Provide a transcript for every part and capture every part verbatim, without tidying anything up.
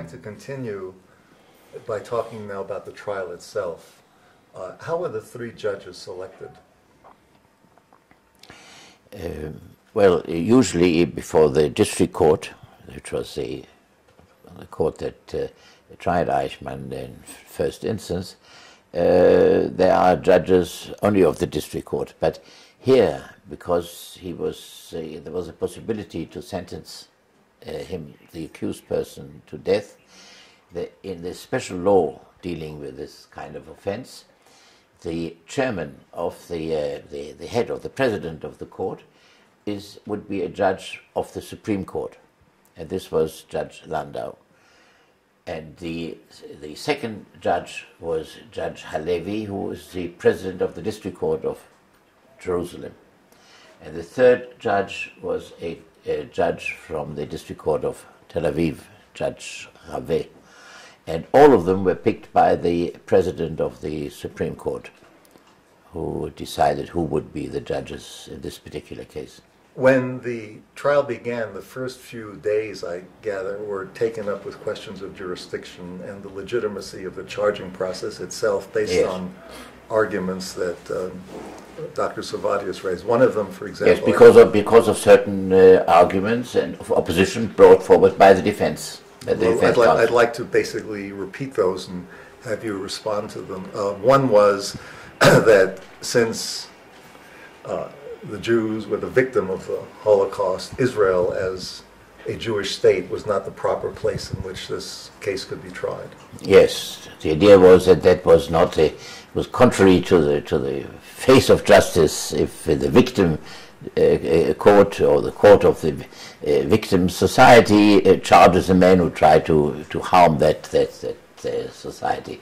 like to continue by talking now about the trial itself. Uh, how were the three judges selected? Uh, well, usually before the district court, which was the, the court that uh, tried Eichmann in first instance, uh, there are judges only of the district court. But here, because he was, uh, there was a possibility to sentence uh, him, the accused person, to death, the, in the special law dealing with this kind of offense, the chairman of the, uh, the, the head of the president of the court is, would be a judge of the Supreme Court. And this was Judge Landau. And the, the second judge was Judge Halevi, who was the president of the District Court of Jerusalem. And the third judge was a, a judge from the District Court of Tel Aviv, Judge Rave. And all of them were picked by the president of the Supreme Court, who decided who would be the judges in this particular case. When the trial began, the first few days, I gather, were taken up with questions of jurisdiction and the legitimacy of the charging process itself based yes. on arguments that um, Doctor Servatius raised. One of them, for example... Yes, because of, because of certain uh, arguments and of opposition brought forward by the defense. By the well, defense I'd, li I'd like to basically repeat those and have you respond to them. Uh, one was that since uh, the Jews were the victim of the Holocaust, Israel as a Jewish state was not the proper place in which this case could be tried. Yes, the idea was that that was not a, was contrary to the to the face of justice if the victim uh, court or the court of the uh, victim society uh, charges a man who tried to to harm that that that uh, society.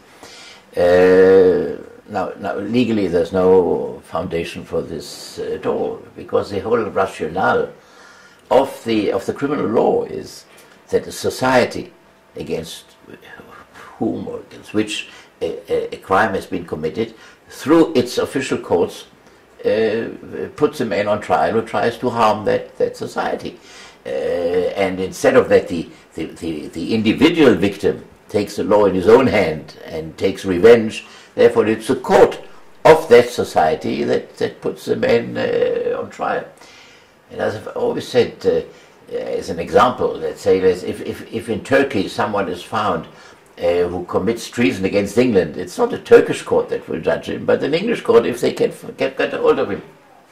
Uh, Now, now, legally, there's no foundation for this uh, at all, because the whole rationale of the of the criminal law is that a society against whom or against which a, a, a crime has been committed, through its official courts, uh, puts a man on trial who tries to harm that that society, uh, and instead of that, the, the the the individual victim takes the law in his own hand and takes revenge. Therefore, it's the court of that society that, that puts the man uh, on trial. And as I've always said, uh, as an example, let's say if, if, if in Turkey someone is found uh, who commits treason against England, it's not a Turkish court that will judge him, but an English court if they can get, get a hold of him.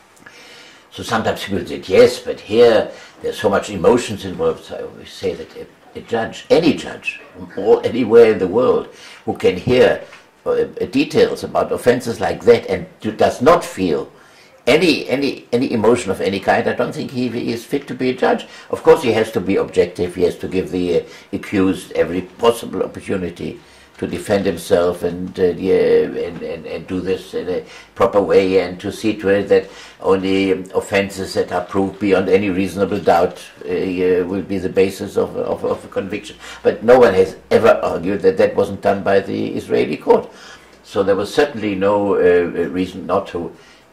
So sometimes people say, yes, but here there's so much emotions involved. So I always say that a, a judge, any judge, from all, anywhere in the world, who can hear Uh, details about offences like that and does not feel any any any emotion of any kind, I don't think he, he is fit to be a judge. Of course, he has to be objective. He has to give the uh, accused every possible opportunity to defend himself and, uh, yeah, and, and and do this in a proper way, and to see to it that only offences that are proved beyond any reasonable doubt uh, uh, will be the basis of, of, of a conviction. But no one has ever argued that that wasn't done by the Israeli court. So there was certainly no uh, reason not to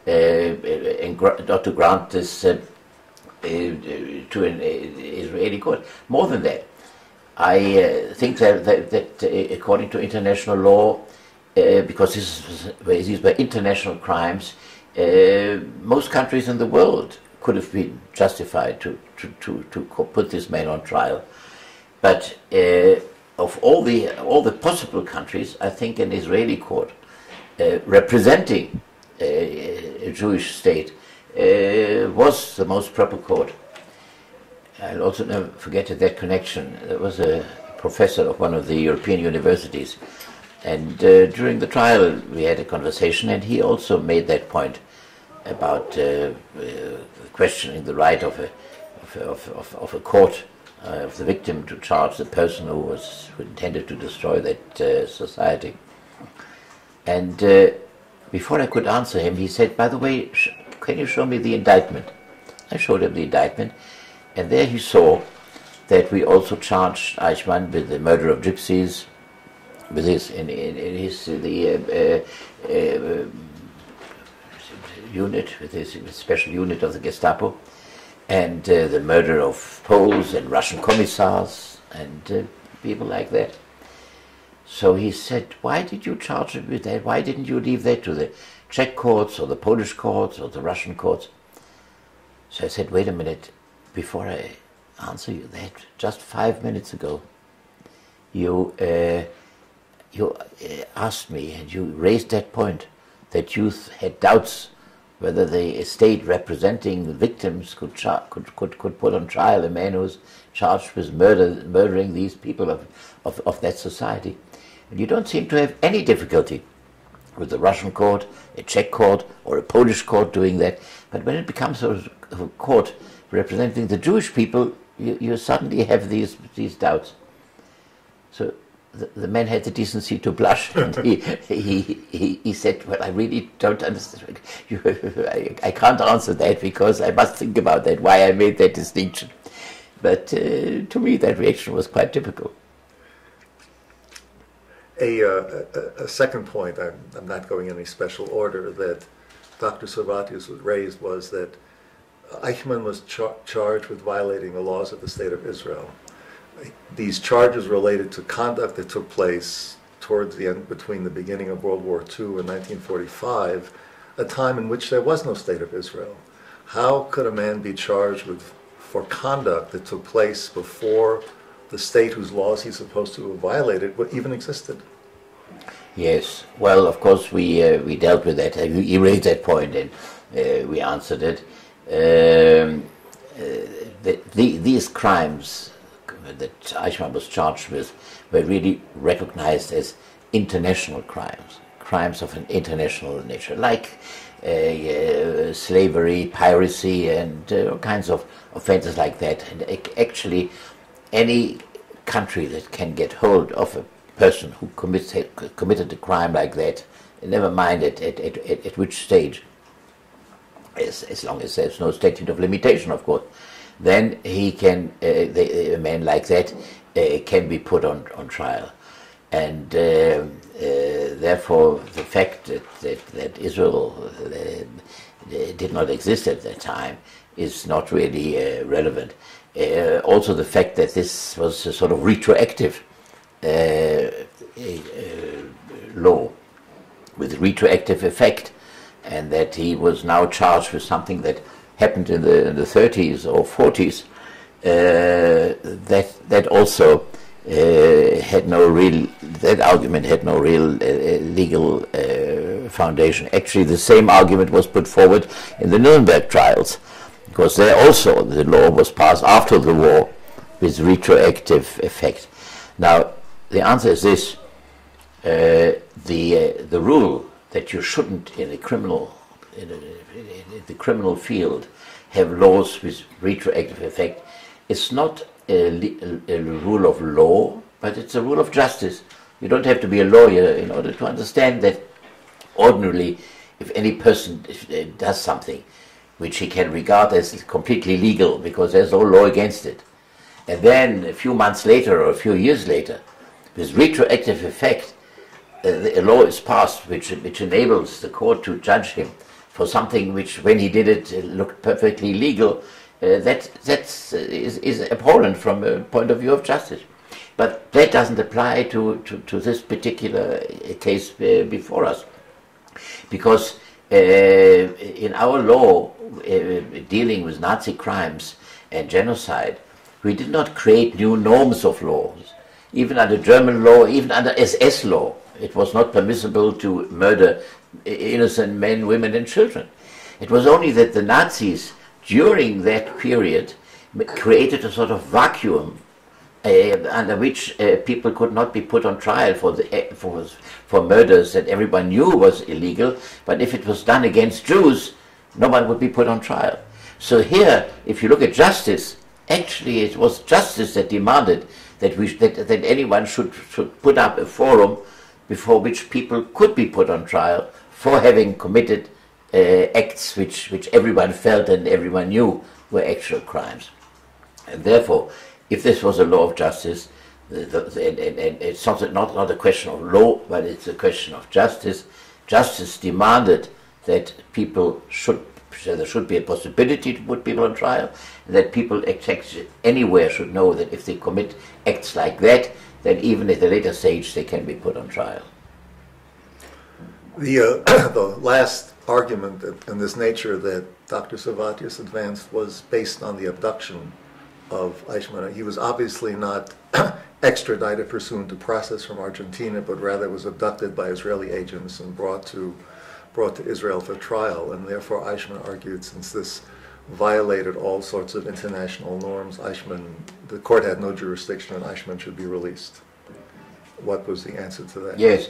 uh, not to grant this uh, uh, to an uh, Israeli court. More than that, I uh, think that, that, that uh, according to international law, uh, because this is, these were international crimes, uh, most countries in the world could have been justified to, to, to, to put this man on trial. But uh, of all the, all the possible countries, I think an Israeli court uh, representing uh, a Jewish state uh, was the most proper court. I'll also never forget that connection. There was a professor of one of the European universities, and uh, during the trial we had a conversation, and he also made that point about uh, uh, questioning the right of a, of, of, of a court, uh, of the victim, to charge the person who was who intended to destroy that uh, society. And uh, before I could answer him, he said, by the way, sh can you show me the indictment? I showed him the indictment. And there he saw that we also charged Eichmann with the murder of gypsies, with his in, in, in his uh, the uh, uh, uh, unit, with his special unit of the Gestapo, and uh, the murder of Poles and Russian commissars. And uh, people like that. So he said, why did you charge it with that? Why didn't you leave that to the Czech courts or the Polish courts or the Russian courts? So I said, wait a minute, before I answer you that, just five minutes ago, you, uh, you uh, asked me and you raised that point that you had doubts whether the state representing the victims could, could, could, could put on trial a man who's charged with murder, murdering these people of, of, of that society. And you don't seem to have any difficulty with the Russian court, a Czech court, or a Polish court doing that. But when it becomes a, a court representing the Jewish people, you, you suddenly have these, these doubts. So the, the man had the decency to blush, and he, he, he, he said, well, I really don't understand. You, I, I can't answer that because I must think about that, why I made that distinction. But uh, to me, that reaction was quite typical. A, uh, a, a second point, I'm, I'm not going in any special order, that Doctor Servatius was raised was that Eichmann was char charged with violating the laws of the State of Israel. These charges related to conduct that took place towards the end, between the beginning of World War Two and nineteen forty-five, a time in which there was no State of Israel. How could a man be charged with for conduct that took place before the state whose laws he's supposed to have violated even existed? Yes, well, of course, we uh, we dealt with that. You raised that point, and uh, we answered it. Um, uh, the, the, these crimes that Eichmann was charged with were really recognized as international crimes, crimes of an international nature, like uh, uh, slavery, piracy, and uh, all kinds of offenses like that. And actually, any country that can get hold of a person who commits, committed a crime like that, never mind at, at, at, at which stage, as, as long as there's no statute of limitation, of course, then he can, uh, the, a man like that uh, can be put on, on trial. And uh, uh, therefore, the fact that, that, that Israel uh, did not exist at that time is not really uh, relevant. Uh, also the fact that this was a sort of retroactive uh, uh, law with retroactive effect, and that he was now charged with something that happened in the, in the thirties or forties, uh, that, that also uh, had no real, that argument had no real uh, legal uh, foundation. Actually, the same argument was put forward in the Nuremberg trials, because there also the law was passed after the war with retroactive effect. Now, the answer is this: uh, the uh, the rule that you shouldn't in a criminal in, a, in the criminal field have laws with retroactive effect is not a, a, a rule of law, but it's a rule of justice. You don't have to be a lawyer in order to understand that ordinarily, if any person does something which he can regard as completely legal because there's no law against it, and then a few months later or a few years later, with retroactive effect, uh, a law is passed which, which enables the court to judge him for something which, when he did it, looked perfectly legal, uh, that that's, uh, is, is abhorrent from a point of view of justice. But that doesn't apply to, to, to this particular case uh, before us, because uh, in our law uh, dealing with Nazi crimes and genocide, we did not create new norms of laws. Even under German law, even under S S law, it was not permissible to murder innocent men, women, and children. It was only that the Nazis, during that period, created a sort of vacuum uh, under which uh, people could not be put on trial for, the, uh, for, for murders that everyone knew was illegal, but if it was done against Jews, no one would be put on trial. So here, if you look at justice, actually it was justice that demanded that, we, that, that anyone should, should put up a forum before which people could be put on trial for having committed uh, acts which, which everyone felt and everyone knew were actual crimes. And therefore, if this was a law of justice, the, the, and, and, and it's not, not, not a question of law, but it's a question of justice, justice demanded that people should, there should be a possibility to put people on trial, and that people anywhere should know that if they commit acts like that, then even at a later stage they can be put on trial. The, uh, the last argument that, in this nature that Doctor Servatius advanced was based on the abduction of Eichmann. He was obviously not extradited pursuant to process from Argentina, but rather was abducted by Israeli agents and brought to brought to Israel for trial. And therefore, Eichmann argued, since this violated all sorts of international norms, Eichmann, the court had no jurisdiction, and Eichmann should be released. What was the answer to that? Yes.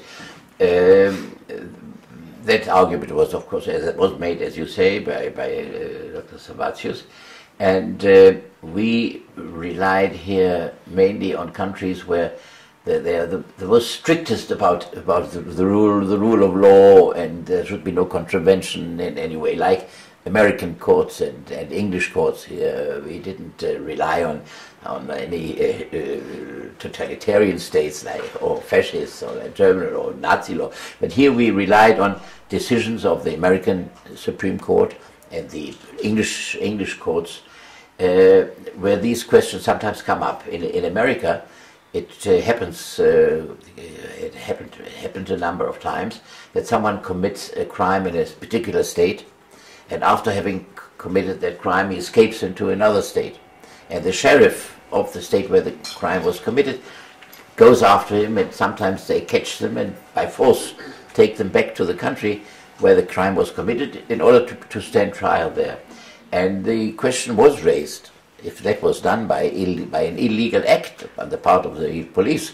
Um, that argument was, of course, as it was made, as you say, by, by uh, Doctor Servatius, and uh, we relied here mainly on countries where they, they are the, the most strictest about about the, the rule the rule of law, and there should be no contravention in any way, like American courts and, and English courts here. We didn't uh, rely on on any uh, uh, totalitarian states like or fascists or like German or Nazi law, but here we relied on decisions of the American Supreme Court and the English English courts, uh, where these questions sometimes come up. In in America, it uh, happens. Uh, it happened it happened a number of times that someone commits a crime in a particular state, and after having c- committed that crime, he escapes into another state, and the sheriff of the state where the crime was committed goes after him, and sometimes they catch them and by force take them back to the country where the crime was committed in order to, to stand trial there. And the question was raised, if that was done by, Ill, by an illegal act on the part of the police,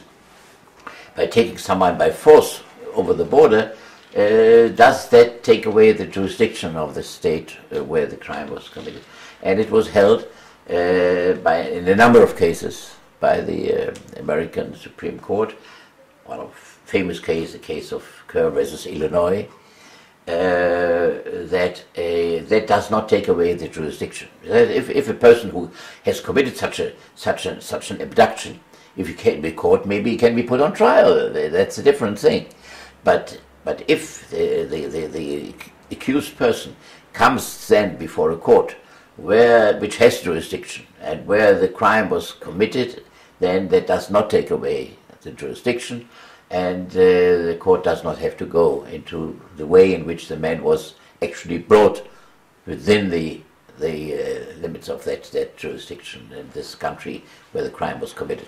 by taking someone by force over the border, uh, does that take away the jurisdiction of the state uh, where the crime was committed? And it was held uh, by, in a number of cases by the uh, American Supreme Court. One of famous case, the case of Kerr versus Illinois, uh, that uh, that does not take away the jurisdiction. If, if a person who has committed such a such a such an abduction, if he can be caught, maybe he can be put on trial. That's a different thing. But but if the the, the, the accused person comes then before a court where which has jurisdiction and where the crime was committed, then that does not take away the jurisdiction, and uh, the court does not have to go into the way in which the man was actually brought within the the uh, limits of that, that jurisdiction in this country where the crime was committed.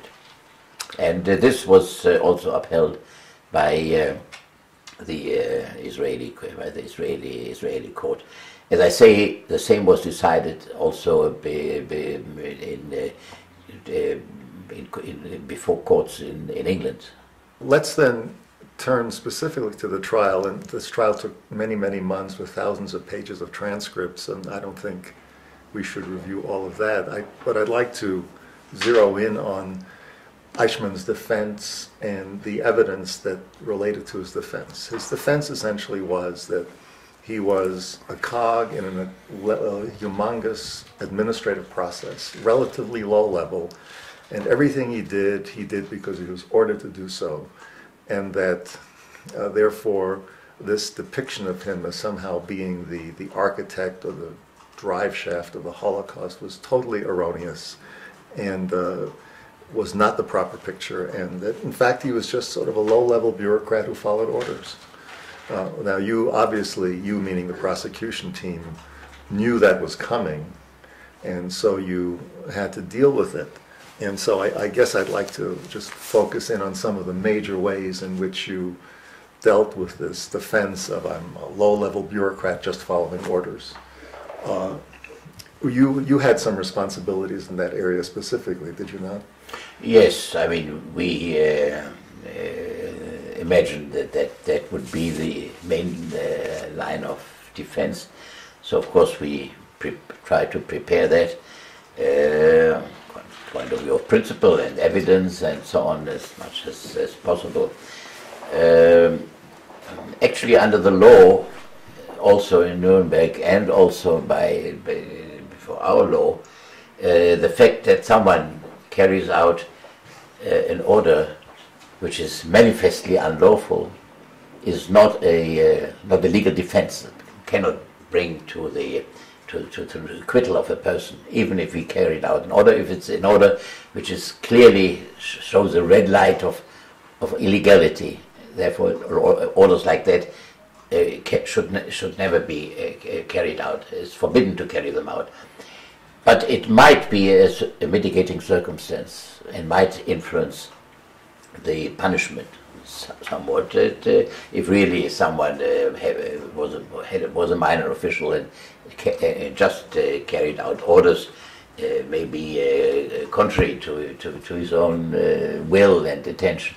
And uh, this was uh, also upheld by uh, the uh, Israeli by the Israeli Israeli court. As I say, the same was decided also be, be in, uh, uh, in, in before courts in, in England. Let's then turn specifically to the trial, and this trial took many, many months with thousands of pages of transcripts, and I don't think we should review all of that. I, but I'd like to zero in on Eichmann's defense and the evidence that related to his defense. His defense essentially was that he was a cog in a, a humongous administrative process, relatively low level, and everything he did, he did because he was ordered to do so, and that uh, therefore this depiction of him as somehow being the, the architect or the drive shaft of the Holocaust was totally erroneous and uh, was not the proper picture, and that in fact he was just sort of a low-level bureaucrat who followed orders. Uh, now you obviously, you meaning the prosecution team, knew that was coming, and so you had to deal with it. And so I, I guess I'd like to just focus in on some of the major ways in which you dealt with this defense of I'm a low-level bureaucrat just following orders. Uh, you you had some responsibilities in that area specifically, did you not? Yes, I mean we uh, uh, imagined that, that that would be the main uh, line of defense. So of course we pre- try to prepare that. Uh, point of view of principle and evidence and so on as much as, as possible. Um, actually under the law, also in Nuremberg and also by, by before our law, uh, the fact that someone carries out uh, an order which is manifestly unlawful is not a uh, not a legal defense. It cannot bring to the to to, to, to the acquittal of a person, even if he carried out an order, if it's an order which is clearly shows a red light of, of illegality. Therefore, orders like that uh, should, ne should never be uh, carried out. It's forbidden to carry them out. But it might be a, a mitigating circumstance and might influence the punishment somewhat. That, uh, if really someone uh, have, was, a, had, was a minor official and ca uh, just uh, carried out orders, uh, maybe uh, contrary to, to, to his own uh, will and intention.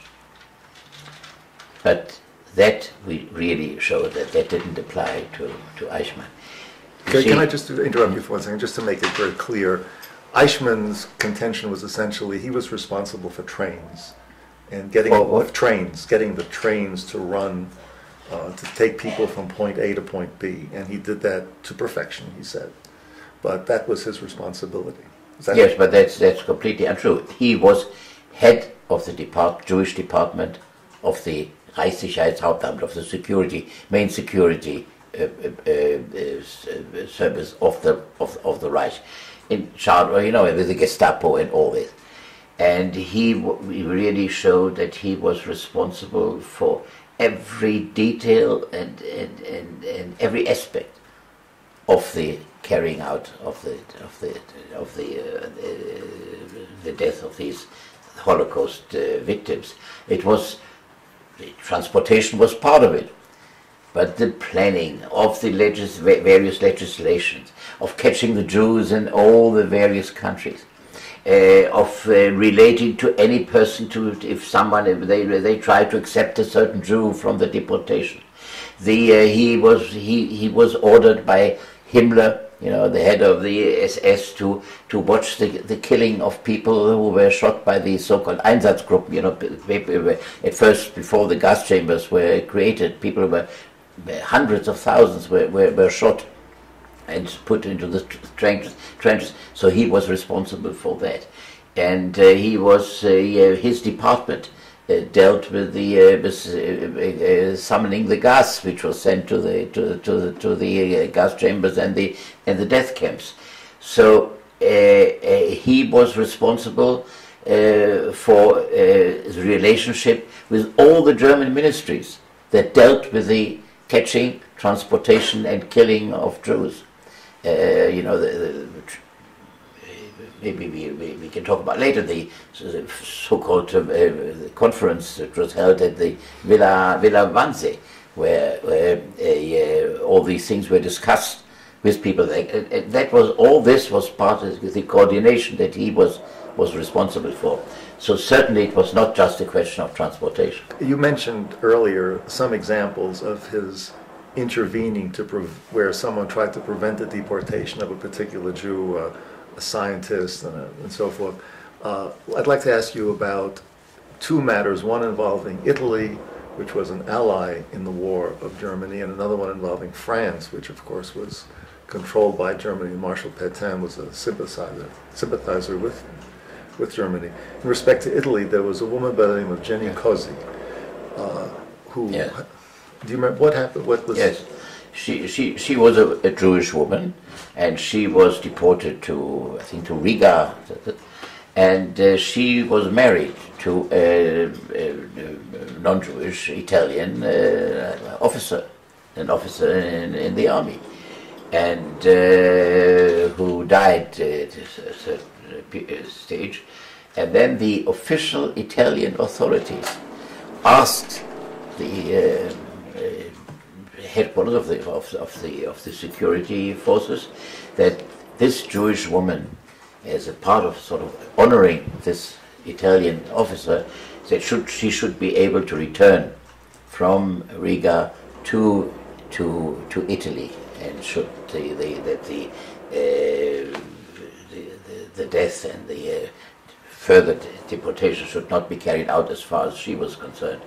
But that we really showed that that didn't apply to, to Eichmann. Okay, can I just interrupt you for one second, just to make it very clear? Eichmann's contention was essentially he was responsible for trains and getting oh, what? trains, getting the trains to run, uh, to take people from point A to point B, and he did that to perfection, he said. But that was his responsibility. Is that yes, it? but that's that's completely untrue. He was head of the depart Jewish department of the Reichssicherheitshauptamt, of the security, main security uh, uh, uh, service of the of, of the Reich, in charge, you know, with the Gestapo and all this. And he, he really showed that he was responsible for every detail and and, and, and every aspect of the carrying out of the of the of the uh, the, the death of these Holocaust uh, victims. It was the transportation was part of it, but the planning of the legis various legislations, of catching the Jews in all the various countries, uh, of uh, relating to any person to if someone if they they try to accept a certain Jew from the deportation. The uh, he was he he was ordered by Himmler, you know, the head of the S S, to to watch the the killing of people who were shot by the so-called Einsatzgruppen. You know, at first, before the gas chambers were created, people were hundreds of thousands were were, were shot and put into the trenches. trenches. So he was responsible for that, and uh, he was uh, his department Uh, dealt with the uh, with, uh, uh, summoning the gas, which was sent to the to to the, to the uh, gas chambers and the and the death camps. So uh, uh, he was responsible uh, for uh, the relationship with all the German ministries that dealt with the catching, transportation, and killing of Jews. Uh, you know, the, the maybe we, we, we can talk about later the so-called uh, conference that was held at the Villa, Villa Wannsee, where, where uh, uh, all these things were discussed with people. That, uh, that was all. This was part of the coordination that he was was responsible for. So certainly it was not just a question of transportation. You mentioned earlier some examples of his intervening to where someone tried to prevent the deportation of a particular Jew. Uh, a scientist and, a, and so forth. Uh, I'd like to ask you about two matters, one involving Italy, which was an ally in the war of Germany, and another one involving France, which of course was controlled by Germany. Marshal Pétain was a sympathizer, sympathizer with, with Germany. In respect to Italy, there was a woman by the name of Jenny Cozzi, uh, who, yes. do you remember what happened? What was yes. She, she, she was a, a Jewish woman, and she was deported to, I think, to Riga, and uh, she was married to a, a, a non-Jewish Italian uh, officer, an officer in, in the army, and uh, who died at a certain stage. And then the official Italian authorities asked the uh, uh, headquarters of the of, of the of the security forces that this Jewish woman, as a part of sort of honoring this Italian officer, that should she should be able to return from Riga to to to Italy, and should the, the that the, uh, the, the the death and the uh, further deportation should not be carried out as far as she was concerned.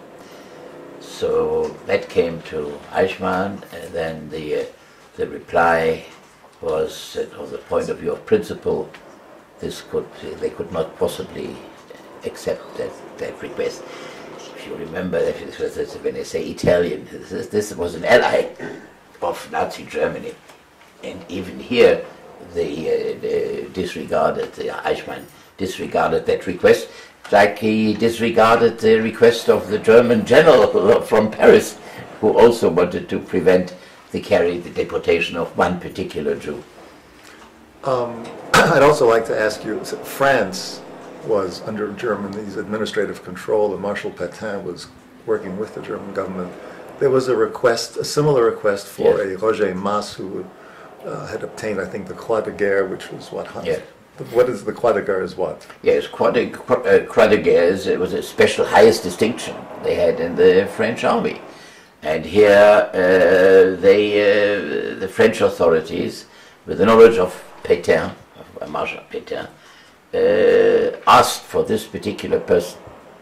So that came to Eichmann, and then the uh, the reply was that, from the point of view of principle, this could they could not possibly accept that, that request. If you remember, when they say Italian, this, this was an ally of Nazi Germany, and even here they, uh, they disregarded, the Eichmann disregarded that request, like he disregarded the request of the German general from Paris, who also wanted to prevent the carry, the deportation of one particular Jew. Um, I'd also like to ask you, France was under Germany's administrative control, and Marshal Pétain was working with the German government. There was a request, a similar request for yes. a Roger Masse, who uh, had obtained, I think, the Croix de Guerre, which was what? Yes. What is the Croix de Guerre? Is what? Yes, Croix de, uh, Croix de Guerre is, it was a special highest distinction they had in the French army, and here uh, they, uh, the French authorities, with the knowledge of Pétain, of Marshal Pétain, uh, asked for this particular person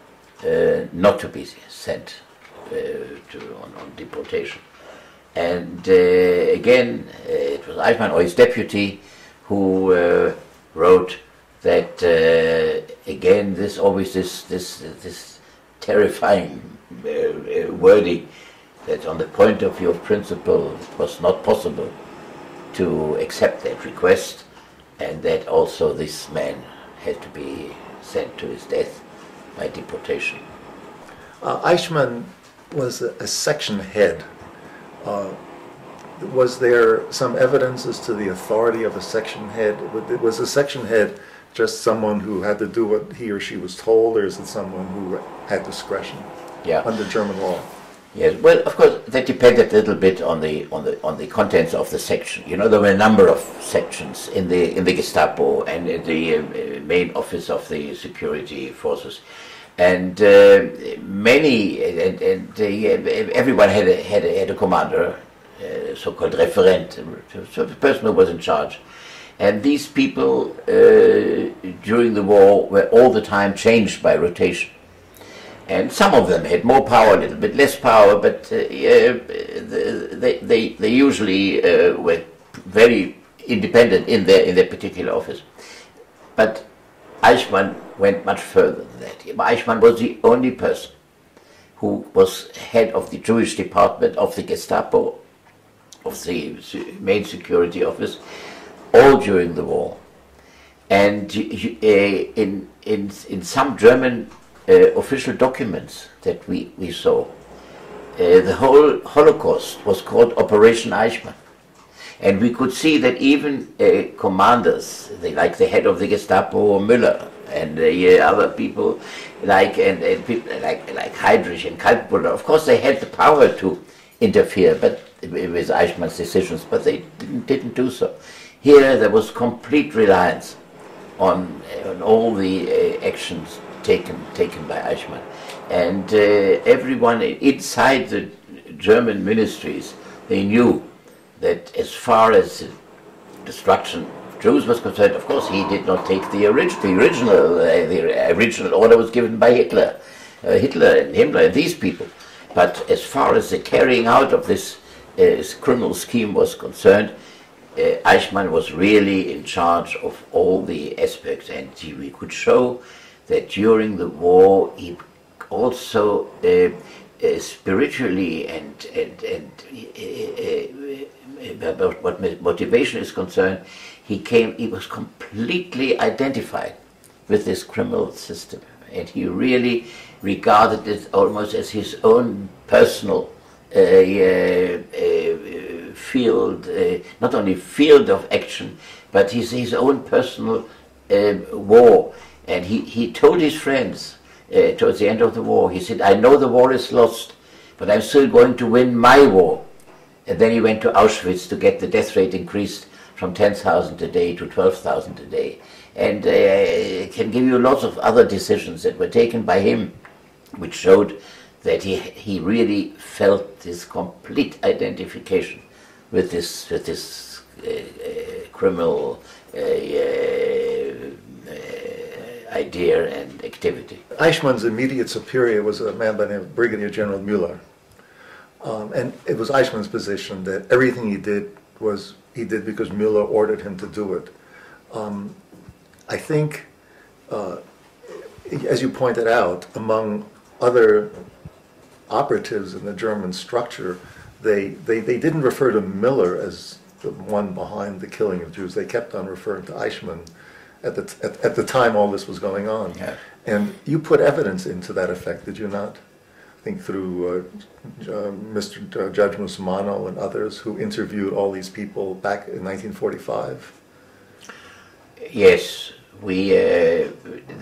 uh, not to be sent uh, to on, on deportation, and uh, again uh, it was Eichmann or his deputy who. Uh, wrote that uh, again this always this this this terrifying uh, uh, wording that on the point of view of principle it was not possible to accept that request, and that also this man had to be sent to his death by deportation. Uh, Eichmann was a, a section head. Uh, Was there some evidence as to the authority of a section head? Was a section head just someone who had to do what he or she was told, or is it someone who had discretion yeah. under German law? Yes, well, of course, that depended a little bit on the on the on the contents of the section. You know, there were a number of sections in the in the Gestapo and in the uh, main office of the security forces, and uh, many and, and uh, everyone had a, had a, had a commander. Uh, so-called referent, so the person who was in charge. And these people uh, during the war were all the time changed by rotation. And some of them had more power, a little bit less power, but uh, uh, they, they, they usually uh, were very independent in their, in their particular office. But Eichmann went much further than that. Eichmann was the only person who was head of the Jewish department of the Gestapo, of the main security office, all during the war. And uh, in, in, in some German uh, official documents that we, we saw, uh, the whole Holocaust was called Operation Eichmann. And we could see that even uh, commanders, they, like the head of the Gestapo, Müller, and uh, other people like, and, and people like, like Heydrich and Kaltbuller, of course they had the power to interfere, but with Eichmann's decisions, but they didn't, didn't do so. Here there was complete reliance on, on all the uh, actions taken taken by Eichmann, and uh, everyone inside the German ministries, they knew that as far as the destruction of Jews was concerned, of course he did not take the, orig the original uh, the original order was given by Hitler, uh, Hitler and Himmler and these people, but as far as the carrying out of this As criminal scheme was concerned, uh, Eichmann was really in charge of all the aspects, and he, we could show that during the war he also uh, uh, spiritually and and and uh, uh, what motivation is concerned, he came he was completely identified with this criminal system, and he really regarded it almost as his own personal Uh, uh, uh, field, uh, not only field of action, but his, his own personal uh, war. And he, he told his friends uh, towards the end of the war, he said, I know the war is lost, but I'm still going to win my war. And then he went to Auschwitz to get the death rate increased from ten thousand a day to twelve thousand a day. And uh, I can give you lots of other decisions that were taken by him, which showed that he he really felt this complete identification with this with this uh, uh, criminal uh, uh, uh, idea and activity. Eichmann's immediate superior was a man by the name of Brigadier General Müller, um, and it was Eichmann's position that everything he did was he did because Müller ordered him to do it. Um, I think, uh, as you pointed out, among other operatives in the German structure, they, they, they didn't refer to Müller as the one behind the killing of Jews. They kept on referring to Eichmann at the, t- at, at the time all this was going on. Yeah. And you put evidence into that effect, did you not? I think through uh, uh, Mister D- Judge Musmano and others who interviewed all these people back in nineteen forty-five. Yes, we, uh,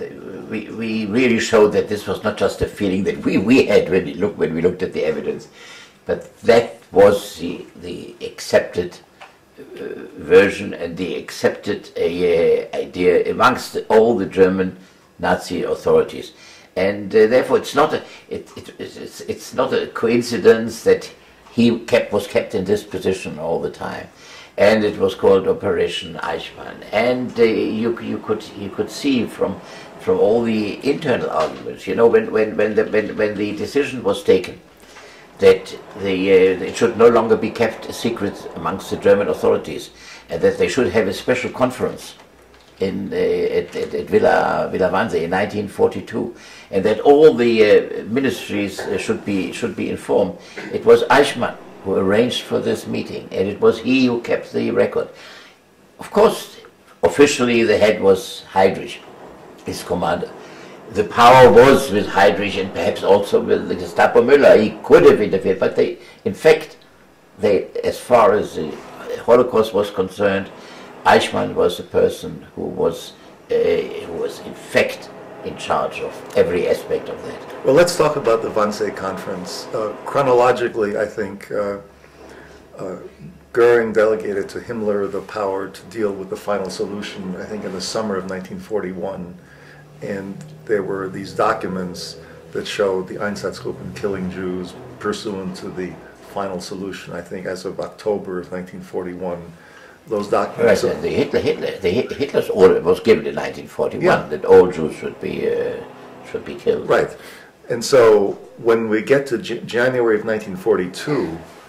we we really showed that this was not just a feeling that we, we had when we, look, when we looked at the evidence, but that was the, the accepted uh, version and the accepted uh, idea amongst all the German Nazi authorities. And uh, therefore it's not a, it, it, it's, it's not a coincidence that he kept, was kept in this position all the time. And it was called Operation Eichmann. And uh, you, you, could, you could see from, from all the internal arguments, you know, when, when, when, the, when, when the decision was taken that the, uh, it should no longer be kept a secret amongst the German authorities, and that they should have a special conference in, uh, at, at, at Villa, Villa Wannsee in nineteen forty-two, and that all the uh, ministries uh, should, be, should be informed. It was Eichmann who arranged for this meeting, and it was he who kept the record. Of course, officially the head was Heydrich, his commander. The power was with Heydrich and perhaps also with the Gestapo Müller. He could have interfered, but they, in fact, they, as far as the Holocaust was concerned, Eichmann was the person who was, uh, who was in fact in charge of every aspect of that. Well, let's talk about the Wannsee Conference. Uh, chronologically, I think uh, uh, Goering delegated to Himmler the power to deal with the final solution, I think in the summer of nineteen forty-one. And there were these documents that showed the Einsatzgruppen killing Jews pursuant to the final solution, I think as of October of nineteen forty-one. Those documents... Right, the Hitler, Hitler, the Hitler's order was given in nineteen forty-one, yeah, that all Jews should be, uh, should be killed. Right. And so when we get to J- January of nineteen forty-two,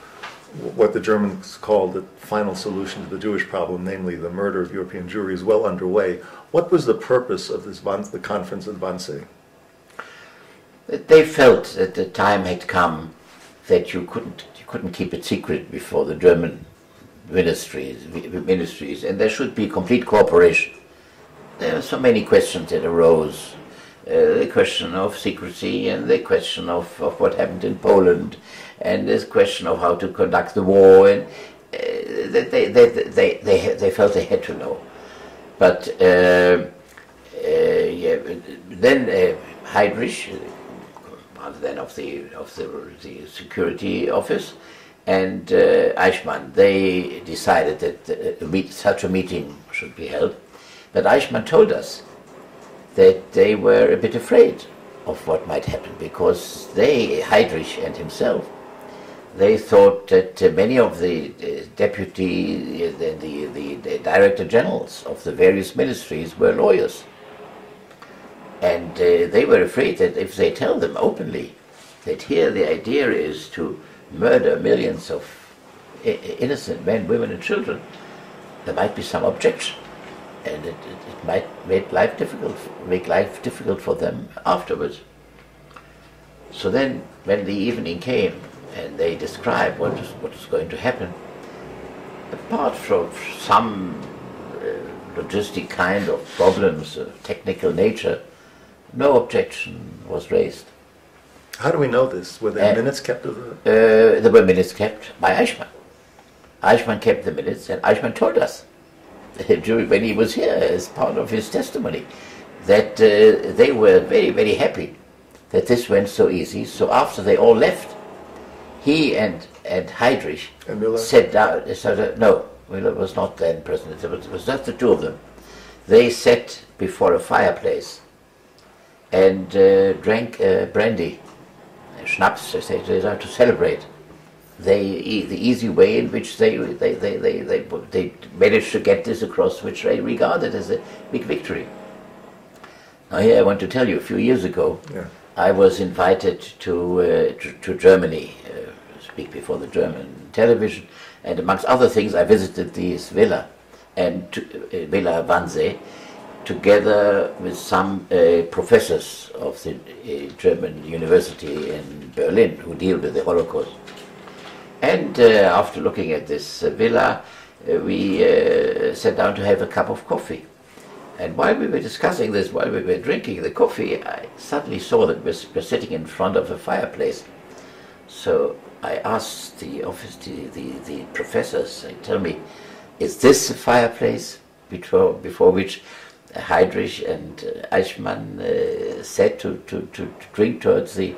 what the Germans called the final solution to the Jewish problem, namely the murder of European Jewry, is well underway. What was the purpose of this Wannsee, the conference at Wannsee? They felt that the time had come that you couldn't you couldn't keep it secret before the German ministries, ministries, and there should be complete cooperation. There are so many questions that arose. Uh, the question of secrecy and the question of, of what happened in Poland, and this question of how to conduct the war, and uh, they, they, they, they, they, they felt they had to know. But uh, uh, yeah, then uh, Heydrich, then of the of the, the security office, and uh, Eichmann, they decided that uh, meet, such a meeting should be held. But Eichmann told us that they were a bit afraid of what might happen, because they, Heydrich and himself, they thought that uh, many of the uh, deputy, uh, the, the, the, the director generals of the various ministries were lawyers. And uh, they were afraid that if they tell them openly that here the idea is to murder millions of I- innocent men, women and children, there might be some objection. And it, it, it might make life difficult, make life difficult for them afterwards. So then, when the evening came, and they described what is, what is going to happen, apart from some uh, logistic kind of problems of technical nature, no objection was raised. How do we know this? Were there uh, minutes kept of the... Uh, there were minutes kept by Eichmann. Eichmann kept the minutes, and Eichmann told us, when he was here as part of his testimony, that uh, they were very, very happy that this went so easy. So after they all left, he and, and Heydrich and Müller? sat down. So no, Müller was not then president. It was, it was just the two of them. They sat before a fireplace and uh, drank uh, brandy, schnapps, they say, to celebrate. They, the easy way in which they, they, they, they, they, they managed to get this across, which they regarded as a big victory. Now here I want to tell you, a few years ago, yeah. I was invited to, uh, to, to Germany, uh, speak before the German television, and amongst other things I visited this villa, and to, uh, Villa Wannsee, together with some uh, professors of the uh, German university in Berlin who deal with the Holocaust. And uh, after looking at this uh, villa, uh, we uh, sat down to have a cup of coffee. And while we were discussing this, while we were drinking the coffee, I suddenly saw that we were sitting in front of a fireplace. So I asked the office, the, the, the professors, they tell me, is this a fireplace before, before which Heydrich and uh, Eichmann uh, said to, to, to, to drink towards the,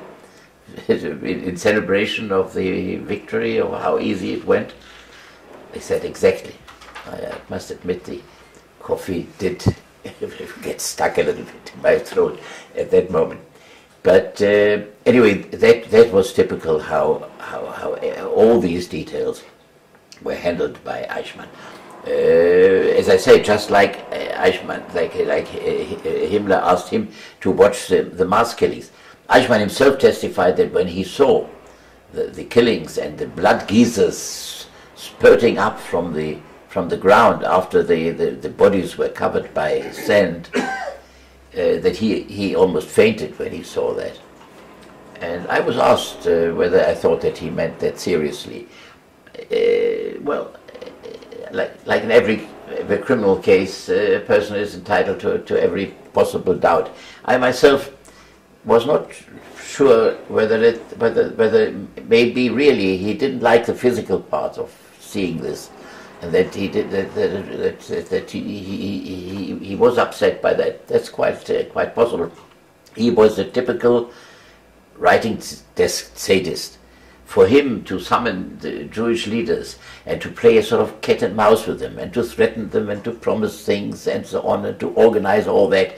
in celebration of the victory, or how easy it went? They said, exactly. I, I must admit the coffee did get stuck a little bit in my throat at that moment. But uh, anyway, that, that was typical how, how, how all these details were handled by Eichmann. Uh, as I say, just like uh, Eichmann, like, like uh, Himmler asked him to watch the, the mass killings. Eichmann himself testified that when he saw the, the killings and the blood geysers spurting up from the from the ground after the, the, the bodies were covered by sand, uh, that he, he almost fainted when he saw that. And I was asked uh, whether I thought that he meant that seriously. Uh, well, like, like in every, every criminal case, uh, a person is entitled to, to every possible doubt. I myself was not sure whether it, whether, whether maybe really he didn't like the physical part of seeing this, and that he did that, that, that, that he, he, he, he was upset by that. That's quite uh, quite possible. He was a typical writing desk sadist. For him to summon the Jewish leaders and to play a sort of cat and mouse with them and to threaten them and to promise things and so on and to organize all that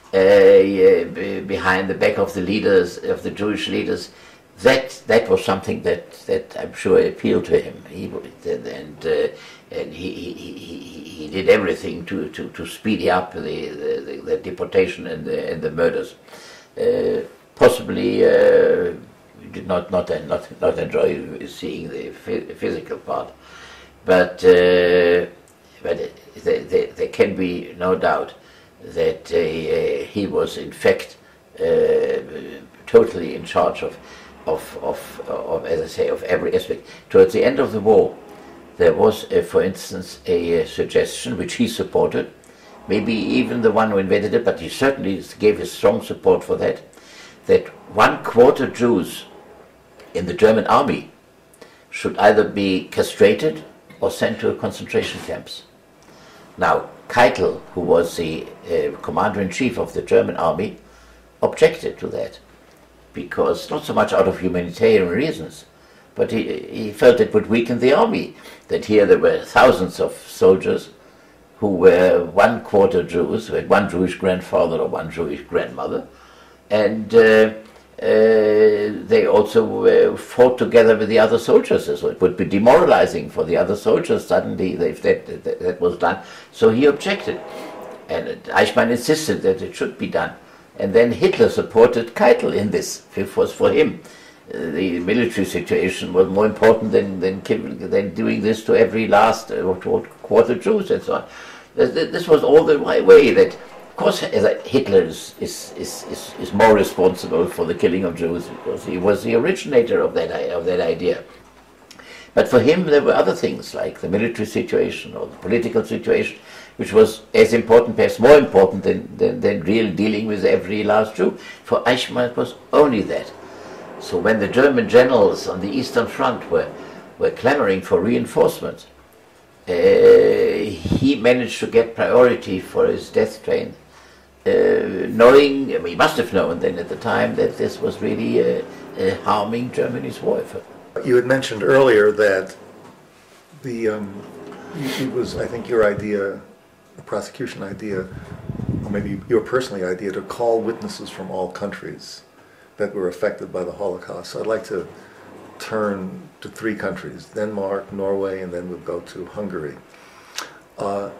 uh, behind the back of the leaders, of the Jewish leaders, that that was something that, that I'm sure appealed to him. He, and uh, and he, he, he, he did everything to, to, to speed up the, the, the deportation and the, and the murders. Uh, possibly uh, did not not not not enjoy seeing the physical part, but uh, but there, there, there can be no doubt that uh, he was in fact uh, totally in charge of, of of of as I say, of every aspect. Towards the end of the war, there was, uh, for instance, a, a suggestion which he supported, maybe even the one who invented it, but he certainly gave his strong support for that, that one quarter Jews in the German army should either be castrated or sent to concentration camps. Now, Keitel, who was the uh, commander-in-chief of the German army, objected to that, because not so much out of humanitarian reasons, but he, he felt it would weaken the army, that here there were thousands of soldiers who were one quarter Jews, who had one Jewish grandfather or one Jewish grandmother, and uh, Uh, they also uh, fought together with the other soldiers, so it would be demoralizing for the other soldiers suddenly if that, that, that was done. So he objected, and Eichmann insisted that it should be done. And then Hitler supported Keitel in this. It was for him. Uh, the military situation was more important than, than, than doing this to every last uh, quarter Jews and so on. This was all the way that, of course, Hitler is, is, is, is, is more responsible for the killing of Jews because he was the originator of that, of that idea. But for him there were other things like the military situation or the political situation, which was as important, perhaps more important than, than, than real dealing with every last Jew. For Eichmann it was only that. So when the German generals on the Eastern Front were, were clamoring for reinforcements, uh, he managed to get priority for his death train. Uh, knowing, I mean, he must have known then at the time that this was really uh, uh, harming Germany's war effort. You had mentioned earlier that the um, it was, I think, your idea, the prosecution idea, or maybe your personal idea, to call witnesses from all countries that were affected by the Holocaust. So I'd like to turn to three countries: Denmark, Norway, and then we'll go to Hungary. Uh,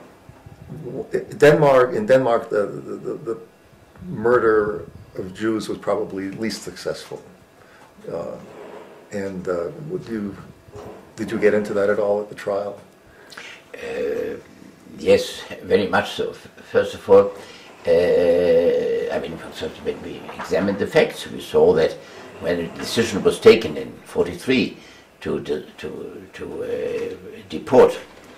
Denmark, in Denmark, the, the, the murder of Jews was probably least successful. Uh, and uh, would you, did you get into that at all at the trial? Uh, yes, very much so. First of all, uh, I mean, when we examined the facts, we saw that when a decision was taken in forty-three to, to, to, to uh, deport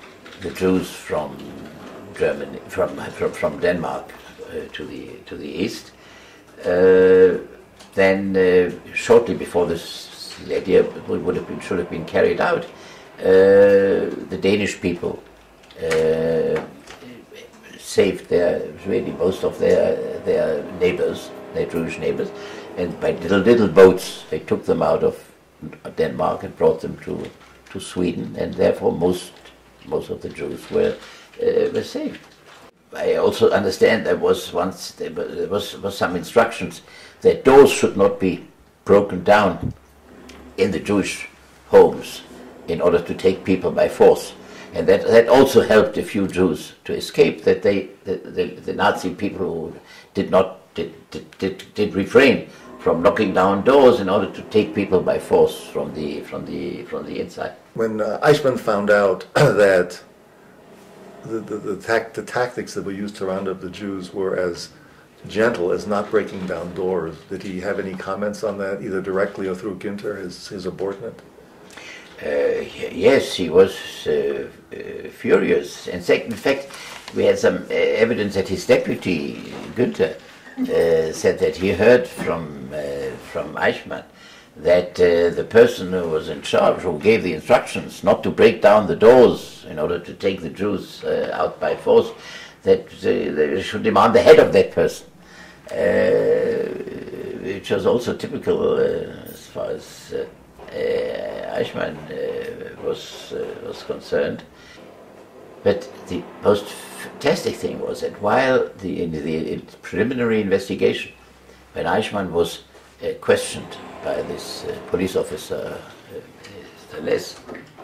the Jews from Germany, from from, from Denmark uh, to the to the east. Uh, then, uh, shortly before this, the idea would have been should have been carried out, uh, the Danish people uh, saved their really most of their their neighbors, their Jewish neighbors, and by little little boats they took them out of Denmark and brought them to to Sweden, and therefore most most of the Jews were uh, were saved. I also understand there was once there was, was some instructions that doors should not be broken down in the Jewish homes in order to take people by force, and that that also helped a few Jews to escape. That they the, the, the Nazi people who did not did, did, did, did refrain from knocking down doors in order to take people by force from the from the from the inside. When uh, Eichmann found out that the the, the, tac the tactics that were used to round up the Jews were as gentle as not breaking down doors, did he have any comments on that, either directly or through Günther, his his subordinate? Uh, yes, he was uh, uh, furious. In fact, we had some uh, evidence that his deputy Günther uh, said that he heard from uh, from Eichmann that uh, the person who was in charge, who gave the instructions not to break down the doors in order to take the Jews uh, out by force, that uh, they should demand the head of that person, uh, which was also typical uh, as far as uh, uh, Eichmann uh, was uh, was concerned. But the most fantastic thing was that while the in the in preliminary investigation, when Eichmann was uh, questioned by this uh, police officer, uh, Les,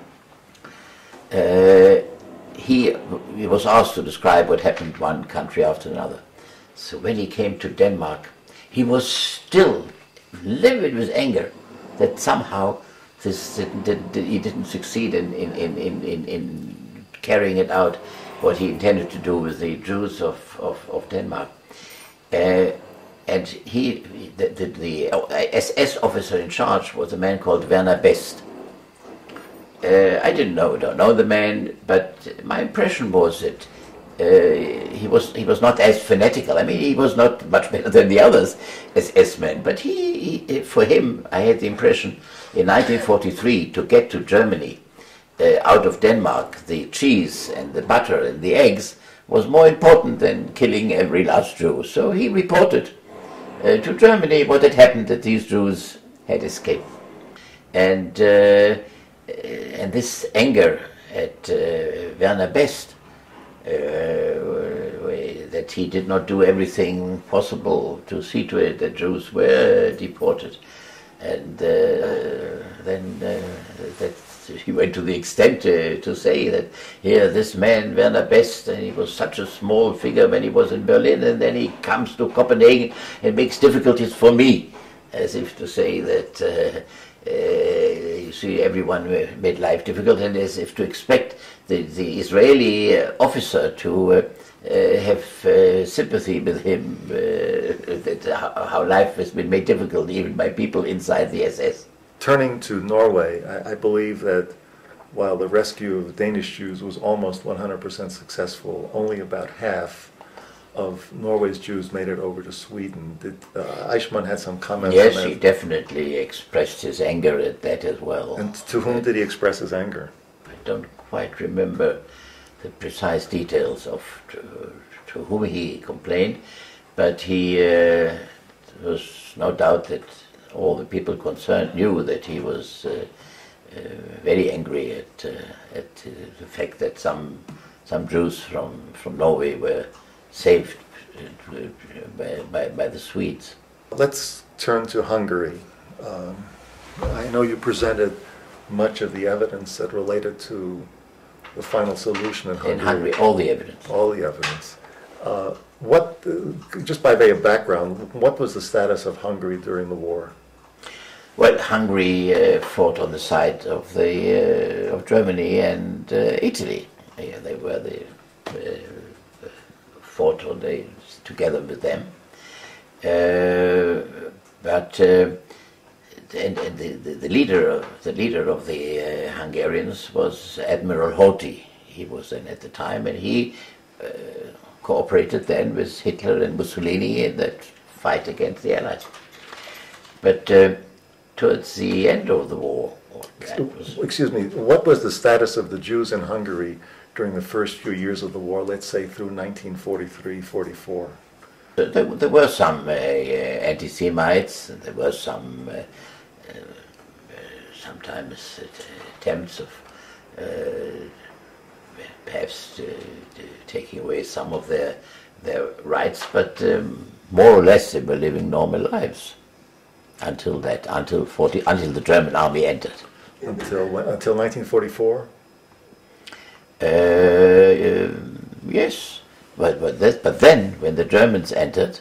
uh, he, he was asked to describe what happened one country after another. So when he came to Denmark, he was still livid with anger that somehow this didn't, didn't, he didn't succeed in, in, in, in, in carrying it out, what he intended to do with the Jews of, of, of Denmark. Uh, and he, the, the, the S S officer in charge was a man called Werner Best. Uh, I didn't know, don't know the man, but my impression was that uh, he was he was not as fanatical. I mean, he was not much better than the others as S-men, but he, he, for him, I had the impression in nineteen forty-three to get to Germany uh, out of Denmark, the cheese and the butter and the eggs was more important than killing every last Jew. So he reported uh, to Germany what had happened, that these Jews had escaped. And uh, and this anger at uh, Werner Best, uh, that he did not do everything possible to see to it that Jews were deported. And uh, then uh, that he went to the extent uh, to say that here this man Werner Best, and he was such a small figure when he was in Berlin, and then he comes to Copenhagen and makes difficulties for me, as if to say that uh, uh, you see, everyone made life difficult, and as if to expect the, the Israeli uh, officer to uh, uh, have uh, sympathy with him, uh, that how, how life has been made difficult even by people inside the S S. Turning to Norway, I, I believe that while the rescue of Danish Jews was almost one hundred percent successful, only about half of Norway's Jews made it over to Sweden. Did uh, Eichmann had some comments yes, on that? Yes, he definitely expressed his anger at that as well. And to whom did he express his anger? I don't quite remember the precise details of to, to whom he complained, but he uh, there was no doubt that all the people concerned knew that he was uh, uh, very angry at uh, at uh, the fact that some some Jews from from Norway were saved uh, by, by by the Swedes. Let's turn to Hungary. Um, I know you presented much of the evidence that related to the final solution in Hungary. In Hungary, all the evidence. All the evidence. Uh, what, uh, just by way of background, what was the status of Hungary during the war? Well, Hungary uh, fought on the side of the uh, of Germany and uh, Italy. Yeah, they were the uh, fought on the, together with them. Uh, but uh, and, and the, the, the leader of the leader of the uh, Hungarians was Admiral Horthy. he was then at the time, and he uh, cooperated then with Hitler and Mussolini in that fight against the Allies. But uh, towards the end of the war, that was, excuse me, what was the status of the Jews in Hungary during the first few years of the war, let's say through nineteen forty-three forty-four? There, there were some uh, uh, anti-Semites, and there were some uh, uh, sometimes attempts of uh, perhaps uh, taking away some of their their rights, but um, more or less they were living normal lives until that, until forty, until the German army entered. Until until nineteen forty-four. Uh, uh, yes, but but, that, but then when the Germans entered,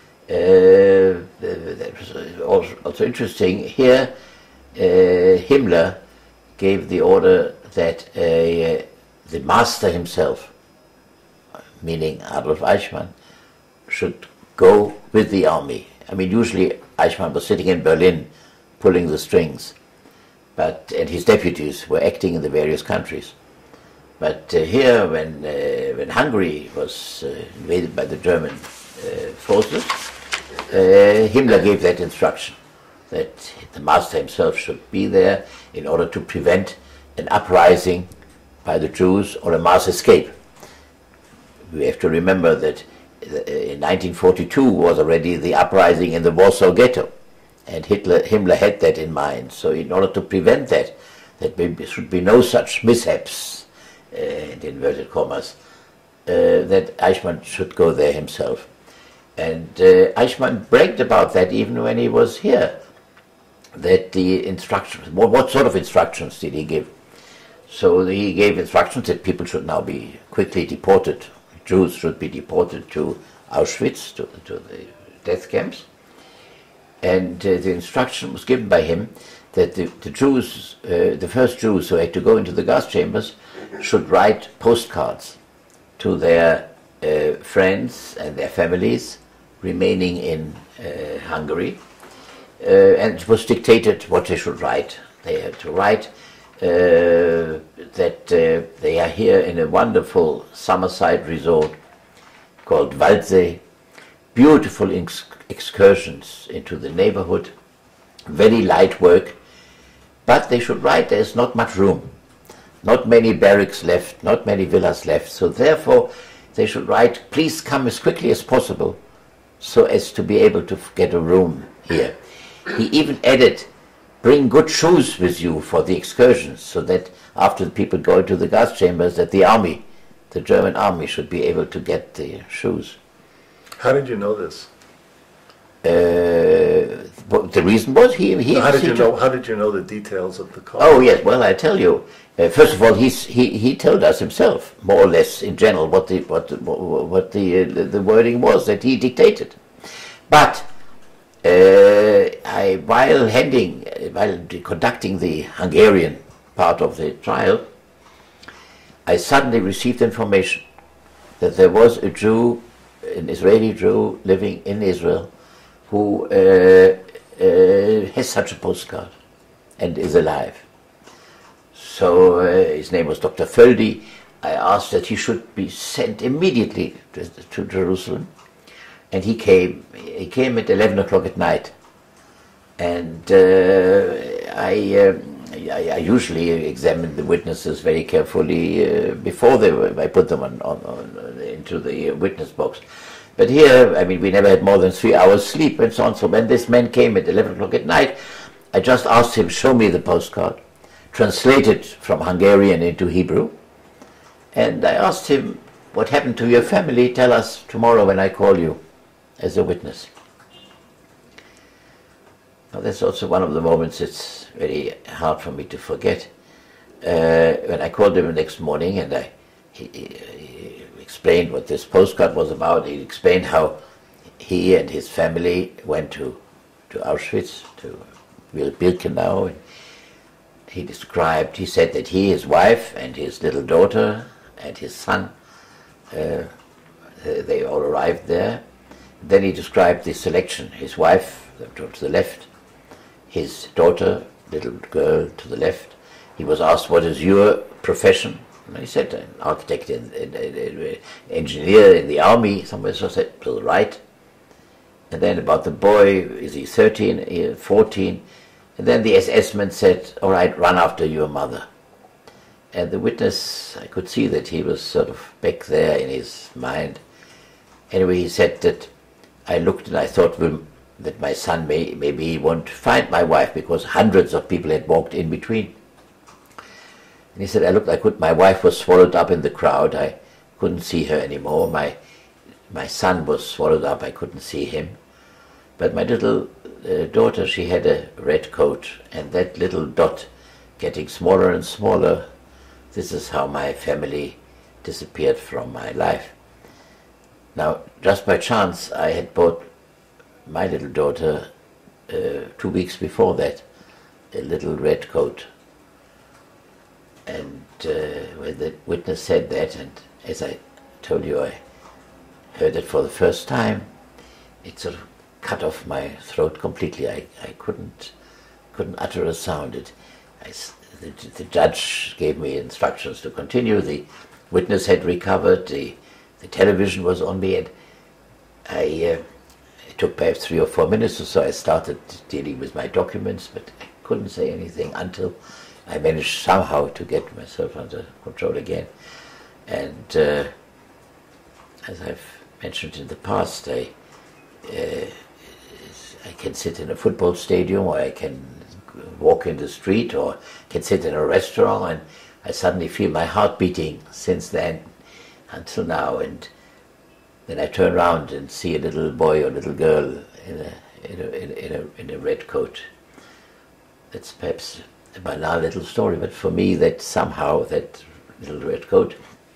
uh, that was also, also interesting. Here, uh, Himmler gave the order that uh, the master himself, meaning Adolf Eichmann, should go with the army. I mean, usually Eichmann was sitting in Berlin pulling the strings, but and his deputies were acting in the various countries. But uh, here, when uh, when Hungary was uh, invaded by the German uh, forces, uh, Himmler gave that instruction that the master himself should be there in order to prevent an uprising by the Jews or a mass escape. We have to remember that in nineteen forty-two was already the uprising in the Warsaw Ghetto, and Hitler, Himmler had that in mind. So in order to prevent that, that there should be no such mishaps, uh, in inverted commas, uh, that Eichmann should go there himself. And uh, Eichmann bragged about that even when he was here, that the instructions, what, what sort of instructions did he give? So he gave instructions that people should now be quickly deported. Jews should be deported to Auschwitz, to, to the death camps. And uh, the instruction was given by him that the, the Jews, uh, the first Jews who had to go into the gas chambers, should write postcards to their uh, friends and their families remaining in uh, Hungary. Uh, and it was dictated what they should write. They had to write Uh, that uh, they are here in a wonderful summerside resort called Wannsee, beautiful ex excursions into the neighborhood, very light work, but they should write there's not much room, not many barracks left, not many villas left, so therefore they should write, please come as quickly as possible so as to be able to get a room here. He even added, bring good shoes with you for the excursions, so that after the people go into the gas chambers, that the army, the German army, should be able to get the shoes. How did you know this? Uh, the reason was he. he how did he you know? How did you know the details of the call? Oh yes, well I tell you. Uh, first of all, he's, he he told us himself, more or less in general, what the what the, what the uh, the wording was that he dictated, but. Uh, I, while handing, while conducting the Hungarian part of the trial, I suddenly received information that there was a Jew, an Israeli Jew living in Israel, who uh, uh, has such a postcard and is alive. So uh, his name was Doctor Völdi. I asked that he should be sent immediately to, to Jerusalem. And he came. He came at eleven o'clock at night, and uh, I, uh, I, I usually examine the witnesses very carefully uh, before they were, I put them on, on, on into the witness box. But here, I mean, we never had more than three hours sleep and so on. So when this man came at eleven o'clock at night, I just asked him, show me the postcard, translate it from Hungarian into Hebrew, and I asked him, what happened to your family? Tell us tomorrow when I call you as a witness. Now that's also one of the moments it's very hard for me to forget. Uh, when I called him the next morning and I, he, he explained what this postcard was about, he explained how he and his family went to, to Auschwitz, to Birkenau. And he described, he said that he, his wife and his little daughter and his son, uh, they all arrived there. Then he described the selection, his wife to the left, his daughter, little girl, to the left. He was asked, what is your profession? He said, an architect and, and, and, and engineer in the army, somewhere, so I said, to the right. And then about the boy, is he thirteen, fourteen? And then the S S man said, all right, run after your mother. And the witness, I could see that he was sort of back there in his mind. Anyway, he said that I looked and I thought, well, that my son may, maybe he won't find my wife because hundreds of people had walked in between. And he said, I looked, I could, my wife was swallowed up in the crowd. I couldn't see her anymore. My, my son was swallowed up. I couldn't see him. But my little uh, daughter, she had a red coat, and that little dot getting smaller and smaller. This is how my family disappeared from my life. Now, just by chance, I had bought my little daughter uh, two weeks before that, a little red coat. And uh, when the witness said that, and as I told you, I heard it for the first time, it sort of cut off my throat completely. I, I couldn't couldn't utter a sound. It, I, the, the judge gave me instructions to continue. The witness had recovered. The, the television was on me, and I, uh, it took perhaps three or four minutes or so. I started dealing with my documents, but I couldn't say anything until I managed somehow to get myself under control again. And uh, as I've mentioned in the past, I, uh, I can sit in a football stadium, or I can walk in the street, or can sit in a restaurant, and I suddenly feel my heart beating since then until now. And then I turn around and see a little boy or little girl in a, in a, in a, in a, in a red coat. That's perhaps a banal little story, but for me that somehow, that little red coat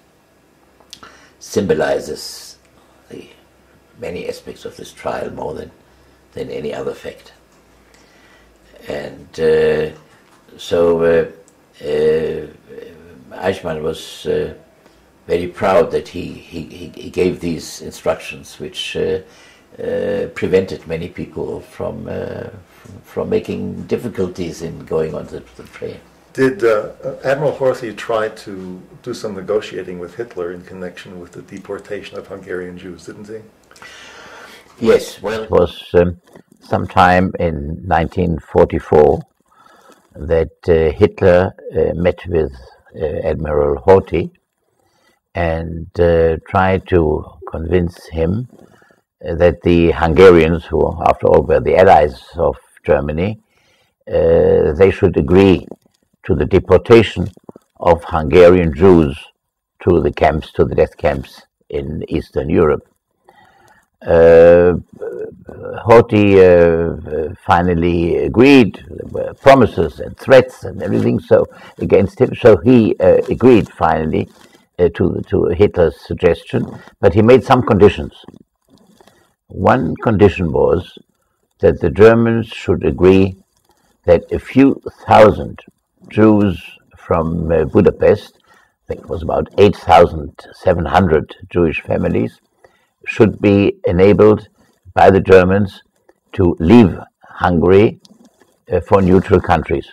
symbolizes the many aspects of this trial more than, than any other fact. And uh, so uh, uh, Eichmann was uh, very proud that he, he, he gave these instructions, which uh, uh, prevented many people from, uh, from from making difficulties in going on the, the train. Did uh, Admiral Horthy try to do some negotiating with Hitler in connection with the deportation of Hungarian Jews, didn't he? Yes, well, it was um, sometime in nineteen forty-four that uh, Hitler uh, met with uh, Admiral Horthy and uh, tried to convince him uh, that the Hungarians, who after all were the allies of Germany, uh, they should agree to the deportation of Hungarian Jews to the camps, to the death camps in Eastern Europe. Uh, Horthy uh, finally agreed. There were promises and threats and everything so against him. So he uh, agreed finally uh, to to Hitler's suggestion, but he made some conditions. One condition was that the Germans should agree that a few thousand Jews from uh, Budapest, I think it was about eight thousand seven hundred Jewish families, should be enabled by the Germans to leave Hungary uh, for neutral countries.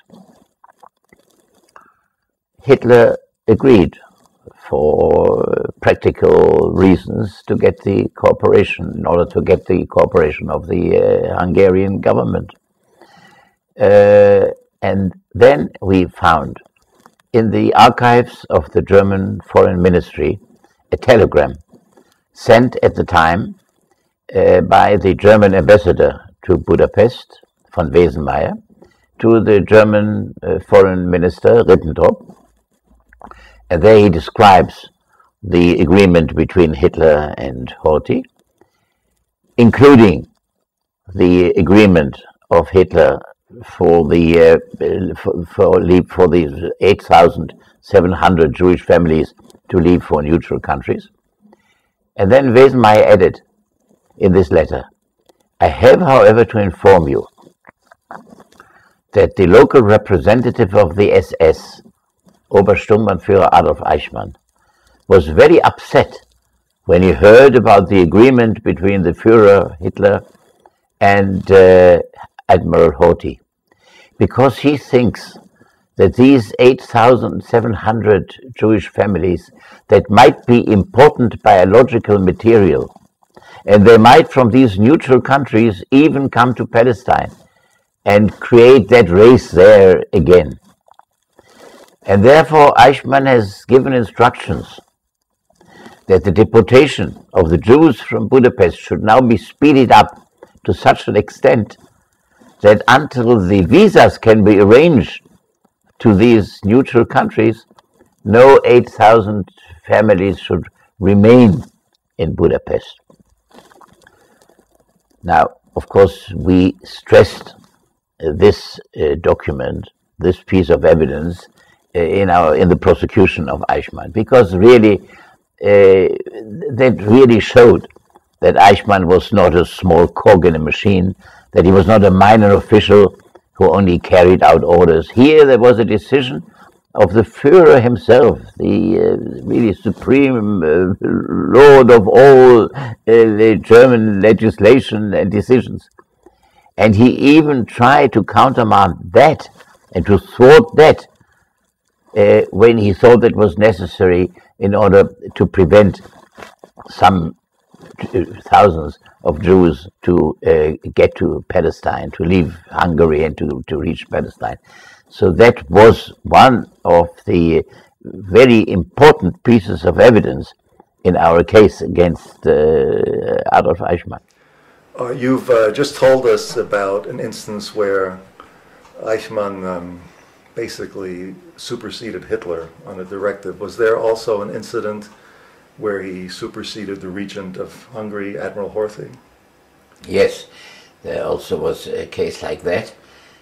Hitler agreed for practical reasons to get the cooperation, in order to get the cooperation of the uh, Hungarian government. Uh, and then we found in the archives of the German Foreign Ministry a telegram sent at the time uh, by the German ambassador to Budapest, von Wesenmeyer, to the German uh, Foreign Minister, Ribbentrop. And there he describes the agreement between Hitler and Horthy, including the agreement of Hitler for the uh, for, for leave for the eight thousand seven hundred Jewish families to leave for neutral countries. And then Wesenmeyer added in this letter, I have, however, to inform you that the local representative of the S S, Obersturmbannführer Adolf Eichmann, was very upset when he heard about the agreement between the Führer, Hitler, and uh, Admiral Horthy, because he thinks that these eight thousand seven hundred Jewish families that might be important biological material, and they might from these neutral countries even come to Palestine and create that race there again. And therefore Eichmann has given instructions that the deportation of the Jews from Budapest should now be speeded up to such an extent that until the visas can be arranged to these neutral countries, no eight thousand families should remain in Budapest. Now, of course, we stressed uh, this uh, document, this piece of evidence, uh, in our in the prosecution of Eichmann, because really, uh, that really showed that Eichmann was not a small cog in a machine, that he was not a minor official who only carried out orders. Here there was a decision of the Führer himself, the uh, really supreme uh, lord of all uh, the German legislation and decisions. And he even tried to countermand that and to thwart that uh, when he thought it was necessary in order to prevent some thousands of Jews to uh, get to Palestine, to leave Hungary and to, to reach Palestine. So that was one of the very important pieces of evidence in our case against uh, Adolf Eichmann. Uh, you've uh, just told us about an instance where Eichmann um, basically superseded Hitler on a directive. Was there also an incident where he superseded the regent of Hungary, Admiral Horthy? Yes, there also was a case like that,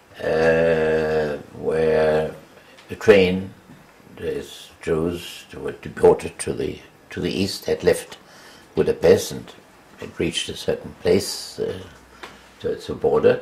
uh, where a train, these Jews who were deported to the to the east, had left Budapest and had reached a certain place uh, to the border,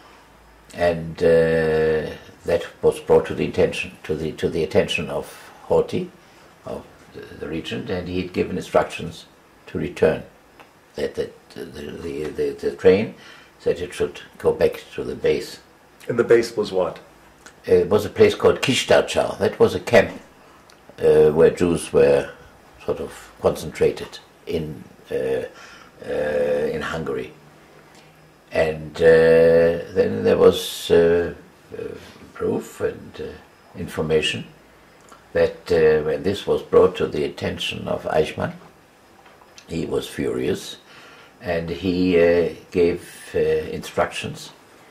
and uh, that was brought to the attention to the to the attention of Horthy, of the, the regent, and he had given instructions to return. That that the the, the the train said it should go back to the base. And the base was what? It was a place called Kistarchau. That was a camp uh, where Jews were sort of concentrated in uh, uh, in Hungary. And uh, then there was uh, uh, proof and uh, information that uh, when this was brought to the attention of Eichmann, he was furious, and he uh, gave uh, instructions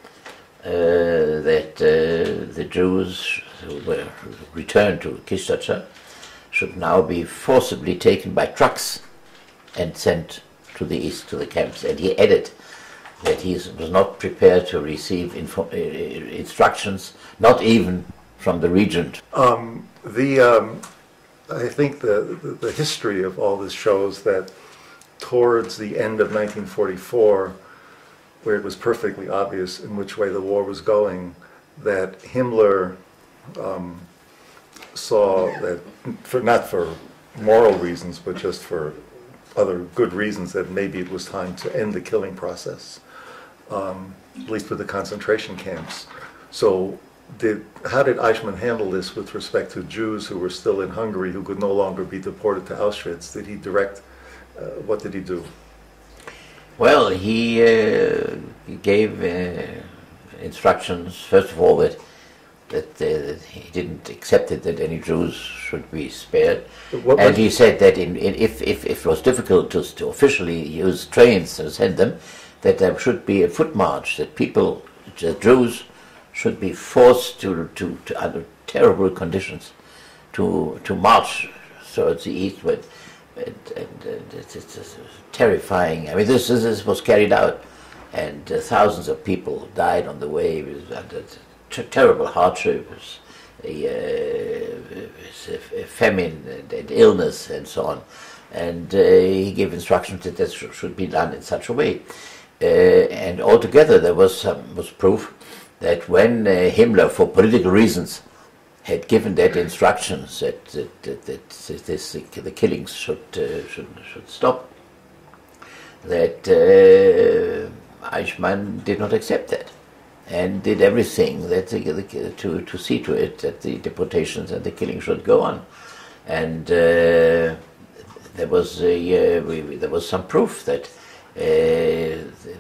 uh, that uh, the Jews who were returned to Kistarchau should now be forcibly taken by trucks and sent to the east to the camps. And he added that he was not prepared to receive info uh, instructions, not even from the regent. Um, the um, I think the, the the history of all this shows that towards the end of nineteen forty-four, where it was perfectly obvious in which way the war was going, that Himmler um, saw that, for, not for moral reasons, but just for other good reasons, that maybe it was time to end the killing process, um, at least with the concentration camps. So did, how did Eichmann handle this with respect to Jews who were still in Hungary, who could no longer be deported to Auschwitz? Did he direct, uh, what did he do? Well, he, uh, he gave uh, instructions, first of all, that that, uh, that he didn't accept it that any Jews should be spared. What, and he said that in, in, if, if, if it was difficult to, to officially use trains to send them, that there should be a foot march, that people, the Jews, should be forced to, to, to under terrible conditions to to march towards the east. But, and, and, and it's, it's terrifying. I mean, this, this, this was carried out, and uh, thousands of people died on the way under t terrible hardships, a, uh, a famine and, and illness and so on. And uh, he gave instructions that this should be done in such a way. Uh, and altogether there was some was proof that when uh, Himmler, for political reasons, had given that instructions that that, that, that this, the killings should uh, should should stop, that uh, Eichmann did not accept that, and did everything that the, the, to, to see to it that the deportations and the killing should go on. And uh, there was a, uh, we, there was some proof that uh, the,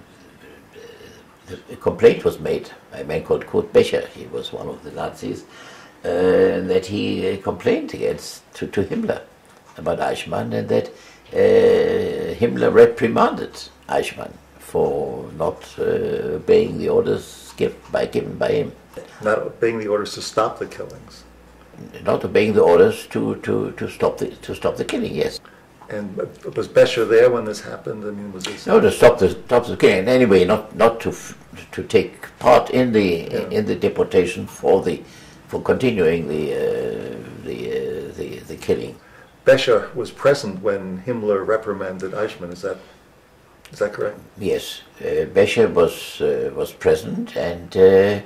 the complaint was made by a man called Kurt Becher. He was one of the Nazis, uh, that he uh, complained against to, to Himmler about Eichmann, and that uh, Himmler reprimanded Eichmann for not uh, obeying the orders give, by, given by him. Not obeying the orders to stop the killings. Not obeying the orders to, to, to stop the to stop the killing. Yes. And was Becher there when this happened? I mean, was this no to stop the stop the killing? Anyway, not not to to take part in the yeah. in the deportation for the for continuing the uh, the, uh, the the killing. Becher was present when Himmler reprimanded Eichmann. Is that is that correct? Yes, uh, Becher was uh, was present, and uh,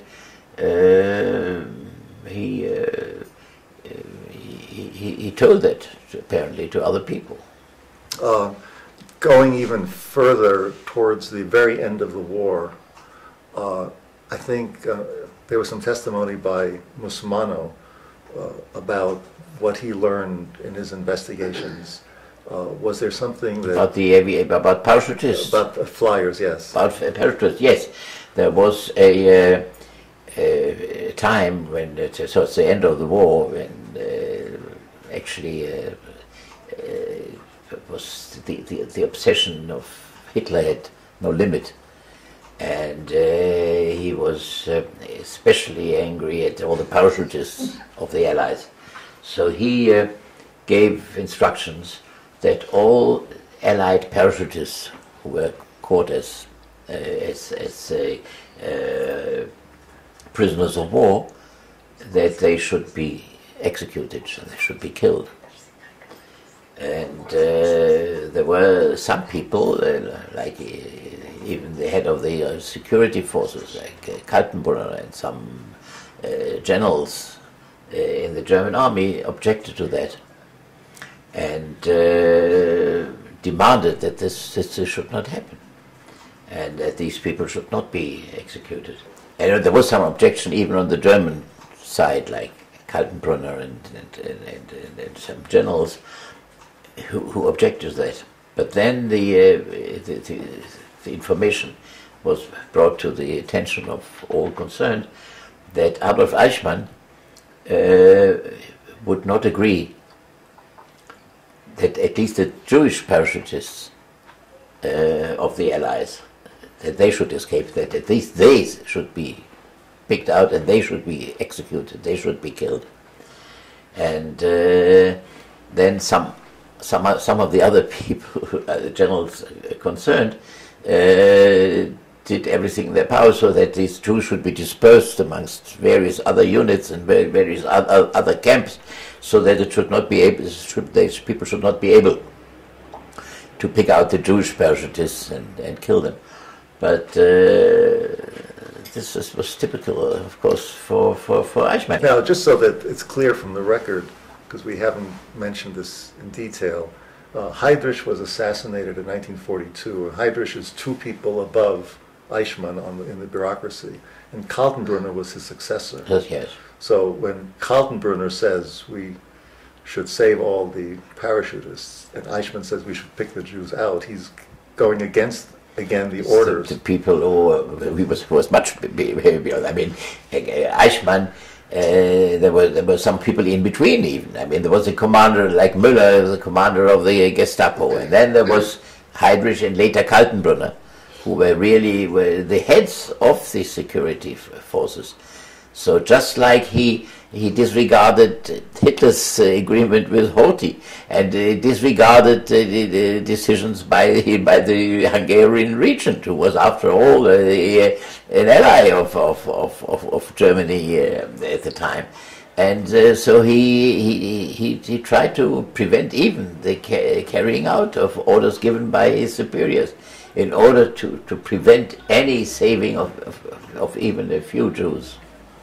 uh, he. Uh, He, he, he told that to, apparently to other people. Uh, going even further towards the very end of the war, uh, I think uh, there was some testimony by Musmano uh, about what he learned in his investigations. Uh, was there something that about the about parachutists? About uh, flyers, yes. About parachutists, yes. There was a, uh, a time when it, so it's the end of the war when. Uh, Actually, uh, uh, was the, the the obsession of Hitler had no limit, and uh, he was uh, especially angry at all the parachutists of the Allies. So he uh, gave instructions that all Allied parachutists who were caught as uh, as, as uh, uh, prisoners of war, that they should be executed, and they should be killed. And uh, there were some people, uh, like uh, even the head of the uh, security forces, like uh, Kaltenbrunner, and some uh, generals uh, in the German army objected to that, and uh, demanded that this, this should not happen, and that these people should not be executed. And there was some objection even on the German side, like Kaltenbrunner and, and, and, and, and some generals who, who objected to that. But then the, uh, the, the, the information was brought to the attention of all concerned that Adolf Eichmann uh, would not agree that at least the Jewish parachutists uh, of the Allies, that they should escape, that at least they should be picked out and they should be executed, they should be killed. And uh, then some, some, some of the other people, uh, the generals concerned, uh, did everything in their power so that these Jews should be dispersed amongst various other units and various other, other camps, so that it should not be able, should, they, people should not be able to pick out the Jewish parachutists and, and kill them. But uh, this is, was typical, of course, for, for, for Eichmann. Now, just so that it's clear from the record, because we haven't mentioned this in detail, uh, Heydrich was assassinated in nineteen forty-two. Heydrich is two people above Eichmann on the, in the bureaucracy, and Kaltenbrunner was his successor. Yes, yes. So when Kaltenbrunner says we should save all the parachutists, and Eichmann says we should pick the Jews out, he's going against, again, the orders. The, the people who, uh, he was, who was much behavioral. I mean, Eichmann, uh, there were there were some people in between even. I mean, there was a commander like Müller, the commander of the Gestapo, and then there was Heydrich and later Kaltenbrunner, who were really were the heads of the security forces. So just like he he disregarded Hitler's uh, agreement with Horthy, and uh, disregarded uh, the, the decisions by by the Hungarian regent, who was after all uh, uh, an ally of of of, of, of Germany uh, at the time, and uh, so he, he he he tried to prevent even the ca carrying out of orders given by his superiors, in order to to prevent any saving of of, of even a few Jews.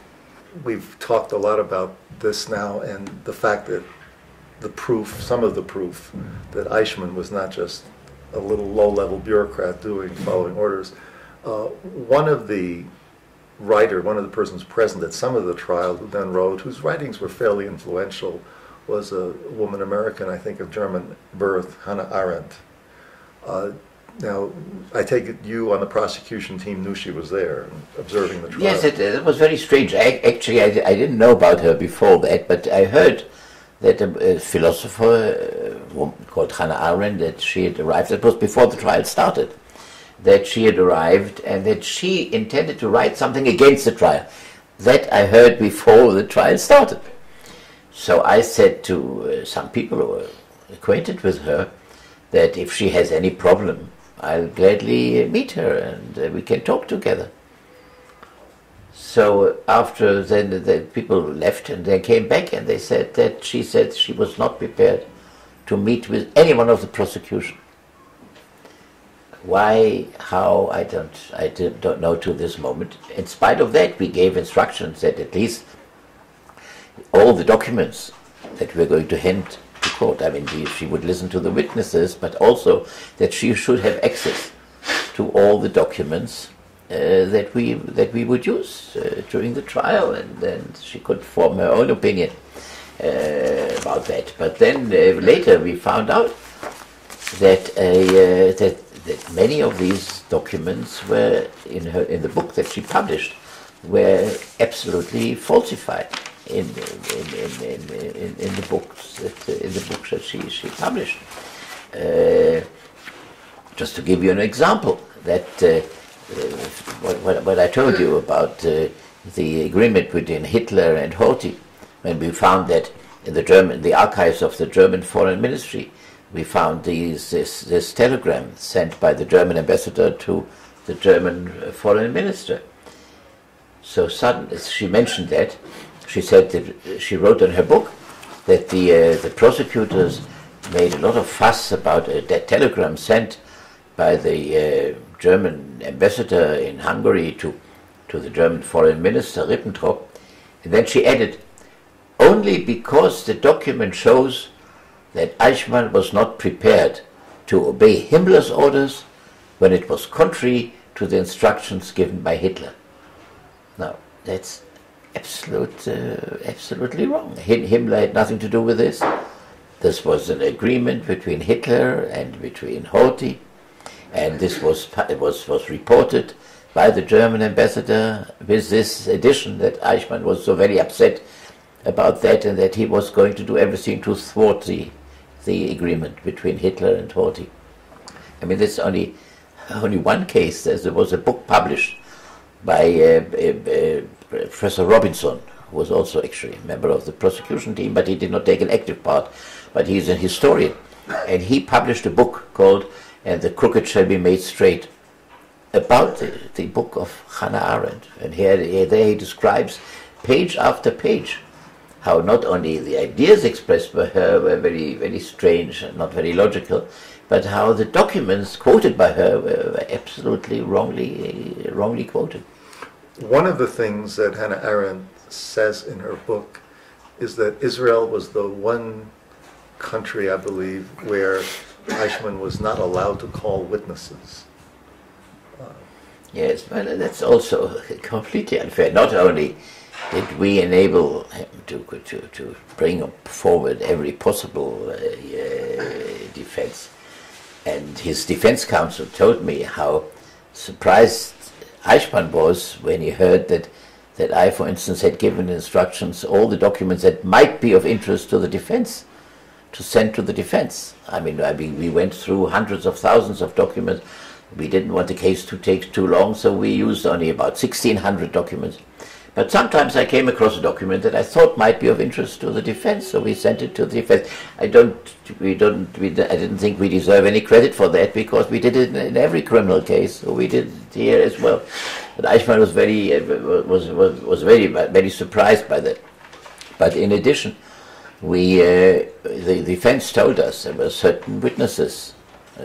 We've talked a lot about this now, and the fact that the proof, some of the proof, that Eichmann was not just a little low-level bureaucrat doing, following orders. Uh, one of the writer, one of the persons present at some of the trial who then wrote, whose writings were fairly influential, was a woman American, I think, of German birth, Hannah Arendt. Uh, now, I take it you on the prosecution team knew she was there, observing the trial. Yes, it, it was very strange. I, actually, I, I didn't know about her before that, but I heard that a, a philosopher uh, called Hannah Arendt, that she had arrived, that was before the trial started, that she had arrived and that she intended to write something against the trial. That I heard before the trial started. So I said to uh, some people who were acquainted with her that if she has any problem, I'll gladly meet her and uh, we can talk together. So after then the, the people left and they came back and they said that she said she was not prepared to meet with anyone of the prosecution. Why, how, I don't, I don't know to this moment. In spite of that, we gave instructions that at least all the documents that we're going to hand to court, I mean, she would listen to the witnesses, but also that she should have access to all the documents uh, that we that we would use uh, during the trial, and then she could form her own opinion uh, about that. But then uh, later we found out that uh, that that many of these documents were in her in the book that she published were absolutely falsified in in in in, in, in the books that in the books that she she published. Uh, just to give you an example, that uh, uh, what, what what I told you about uh, the agreement between Hitler and Horthy, when we found that in the German the archives of the German Foreign Ministry, we found these, this, this telegram sent by the German ambassador to the German foreign minister. So suddenly, she mentioned that, she said that she wrote in her book that the, uh, the prosecutors made a lot of fuss about uh, that telegram sent by the uh, German ambassador in Hungary to, to the German foreign minister, Ribbentrop. And then she added, only because the document shows that Eichmann was not prepared to obey Himmler's orders when it was contrary to the instructions given by Hitler. Now, that's absolute, uh, absolutely wrong. Himmler had nothing to do with this. This was an agreement between Hitler and between Horthy, and this was, was, was reported by the German ambassador with this addition that Eichmann was so very upset about that and that he was going to do everything to thwart the the agreement between Hitler and Horthy. I mean, there's only only one case. There was a book published by uh, uh, uh, Professor Robinson, who was also actually a member of the prosecution team, but he did not take an active part. But he's a historian, and he published a book called "And the Crooked Shall Be Made Straight," about the, the book of Hannah Arendt. And here, here there he describes page after page how not only the ideas expressed by her were very, very strange and not very logical, but how the documents quoted by her were, were absolutely wrongly, wrongly quoted. One of the things that Hannah Arendt says in her book is that Israel was the one country, I believe, where Eichmann was not allowed to call witnesses. Uh, yes, but that's also completely unfair. Not only did we enable him to, to, to bring forward every possible uh, uh, defense. And his defense counsel told me how surprised Eichmann was when he heard that, that I, for instance, had given instructions, all the documents that might be of interest to the defense, to send to the defense. I mean, I mean, we went through hundreds of thousands of documents. We didn't want the case to take too long, so we used only about sixteen hundred documents. But sometimes I came across a document that I thought might be of interest to the defense, so we sent it to the defense. I don't, we don't, we, I didn't think we deserve any credit for that because we did it in, in every criminal case, so we did it here as well. But Eichmann was very, was was was very, very surprised by that. But in addition, we, uh, the defense told us there were certain witnesses uh,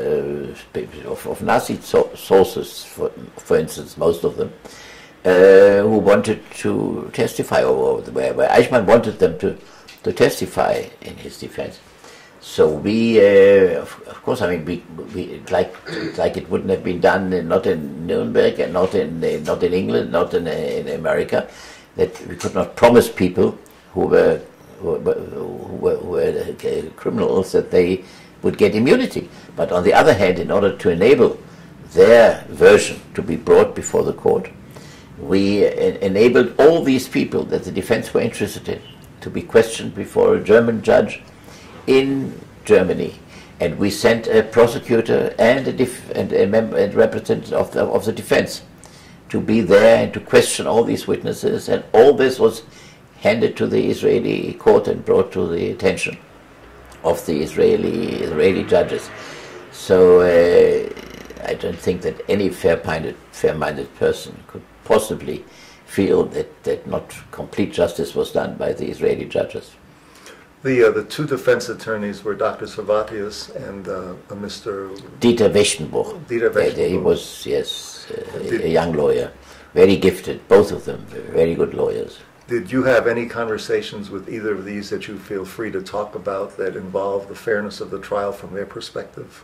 of, of Nazi so sources, for, for instance, most of them. Uh, who wanted to testify, or where, where Eichmann wanted them to, to testify in his defense. So we, uh, of, of course, I mean, we, we like like it wouldn't have been done in, not in Nuremberg and not in uh, not in England, not in, uh, in America, that we could not promise people who were who were, who were, who were uh, criminals that they would get immunity. But on the other hand, in order to enable their version to be brought before the court, we uh, enabled all these people that the defense were interested in to be questioned before a German judge in Germany, and we sent a prosecutor and a, def and a, member, and representative of the, of the defense to be there and to question all these witnesses, and all this was handed to the Israeli court and brought to the attention of the Israeli Israeli judges. So uh, I don't think that any fair-minded fair-minded person could possibly feel that, that not complete justice was done by the Israeli judges. The, uh, the two defense attorneys were Doctor Servatius and uh, uh, Mister Dieter Weschenbuch. Dieter Weschenbuch. Uh, he was, yes, uh, a, a young lawyer, very gifted, both of them, very good lawyers. Did you have any conversations with either of these that you feel free to talk about that involve the fairness of the trial from their perspective?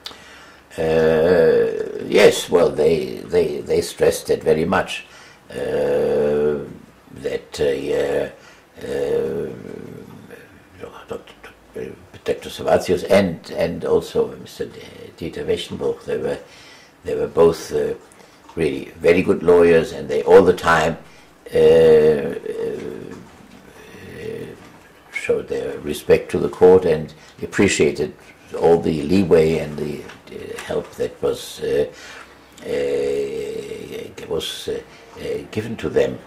Uh, yes, well, they, they, they stressed that very much, uh, that uh, uh, Doctor Doctor Servatius and and also Mister Dieter Weschenbuch, they were they were both uh, really very good lawyers, and they all the time uh, uh, showed their respect to the court and appreciated all the leeway and the uh, help that was uh, uh, was uh, uh, given to them.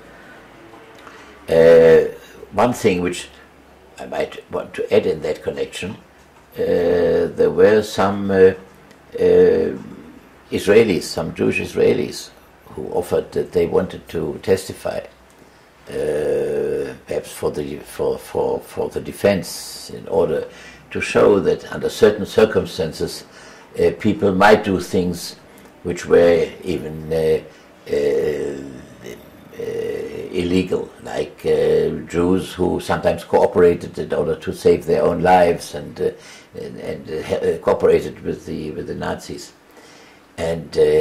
Uh, one thing which I might want to add in that connection, uh, there were some uh, uh, Israelis, some Jewish Israelis, who offered that they wanted to testify, uh, perhaps for the for, for, for the defense, in order to show that under certain circumstances uh, people might do things which were even uh, uh, Uh, illegal, like uh, Jews who sometimes cooperated in order to save their own lives and uh, and, and uh, cooperated with the with the Nazis, and uh,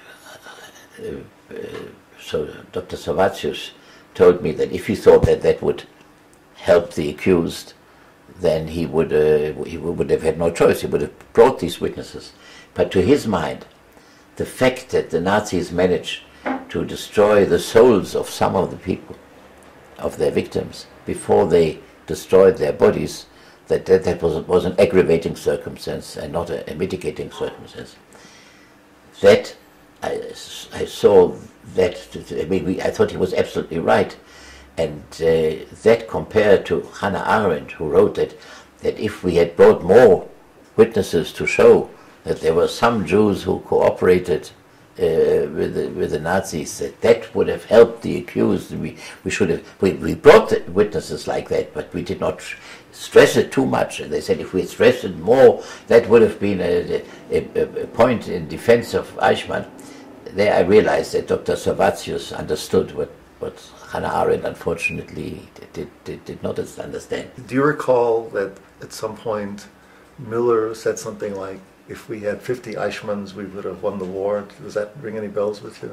uh, so Doctor Servatius told me that if he thought that that would help the accused, then he would uh, he would have had no choice. He would have brought these witnesses. But to his mind, the fact that the Nazis managed to destroy the souls of some of the people, of their victims, before they destroyed their bodies, that that, that was, was an aggravating circumstance and not a, a mitigating circumstance. That, I, I saw that, I mean, we, I thought he was absolutely right. And uh, that compared to Hannah Arendt, who wrote that, that if we had brought more witnesses to show that there were some Jews who cooperated Uh, with the with the Nazis, that that would have helped the accused. We we should have we, we brought the witnesses like that, but we did not stress it too much. And they said if we had stressed it more, that would have been a, a, a point in defense of Eichmann. There, I realized that Doctor Servatius understood what what Hannah Arendt unfortunately did did, did not understand. Do you recall that at some point Miller said something like, if we had fifty Eichmanns, we would have won the war? Does that ring any bells with you?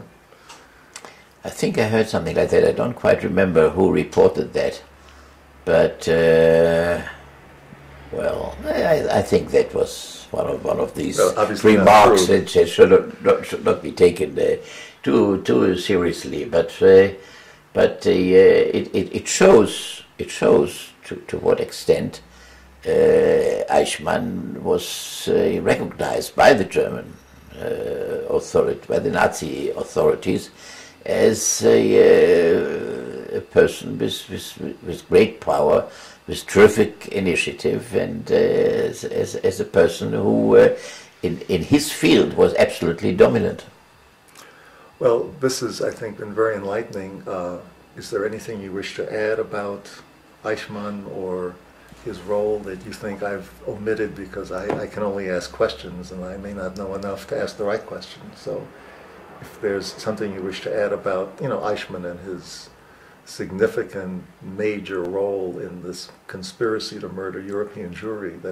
I think I heard something like that. I don't quite remember who reported that. But, uh, well, I, I think that was one of one of these well, remarks that should not, should not be taken uh, too too seriously. But uh, but uh, it, it, it shows it shows to, to what extent Uh, Eichmann was uh, recognized by the German uh, authority, by the Nazi authorities, as a, uh, a person with, with, with great power, with terrific initiative, and uh, as, as, as a person who, uh, in, in his field, was absolutely dominant. Well, this has, I think, been very enlightening. Uh, is there anything you wish to add about Eichmann or his role that you think I've omitted because I, I can only ask questions and I may not know enough to ask the right question? So if there's something you wish to add about, you know, Eichmann and his significant major role in this conspiracy to murder European Jewry that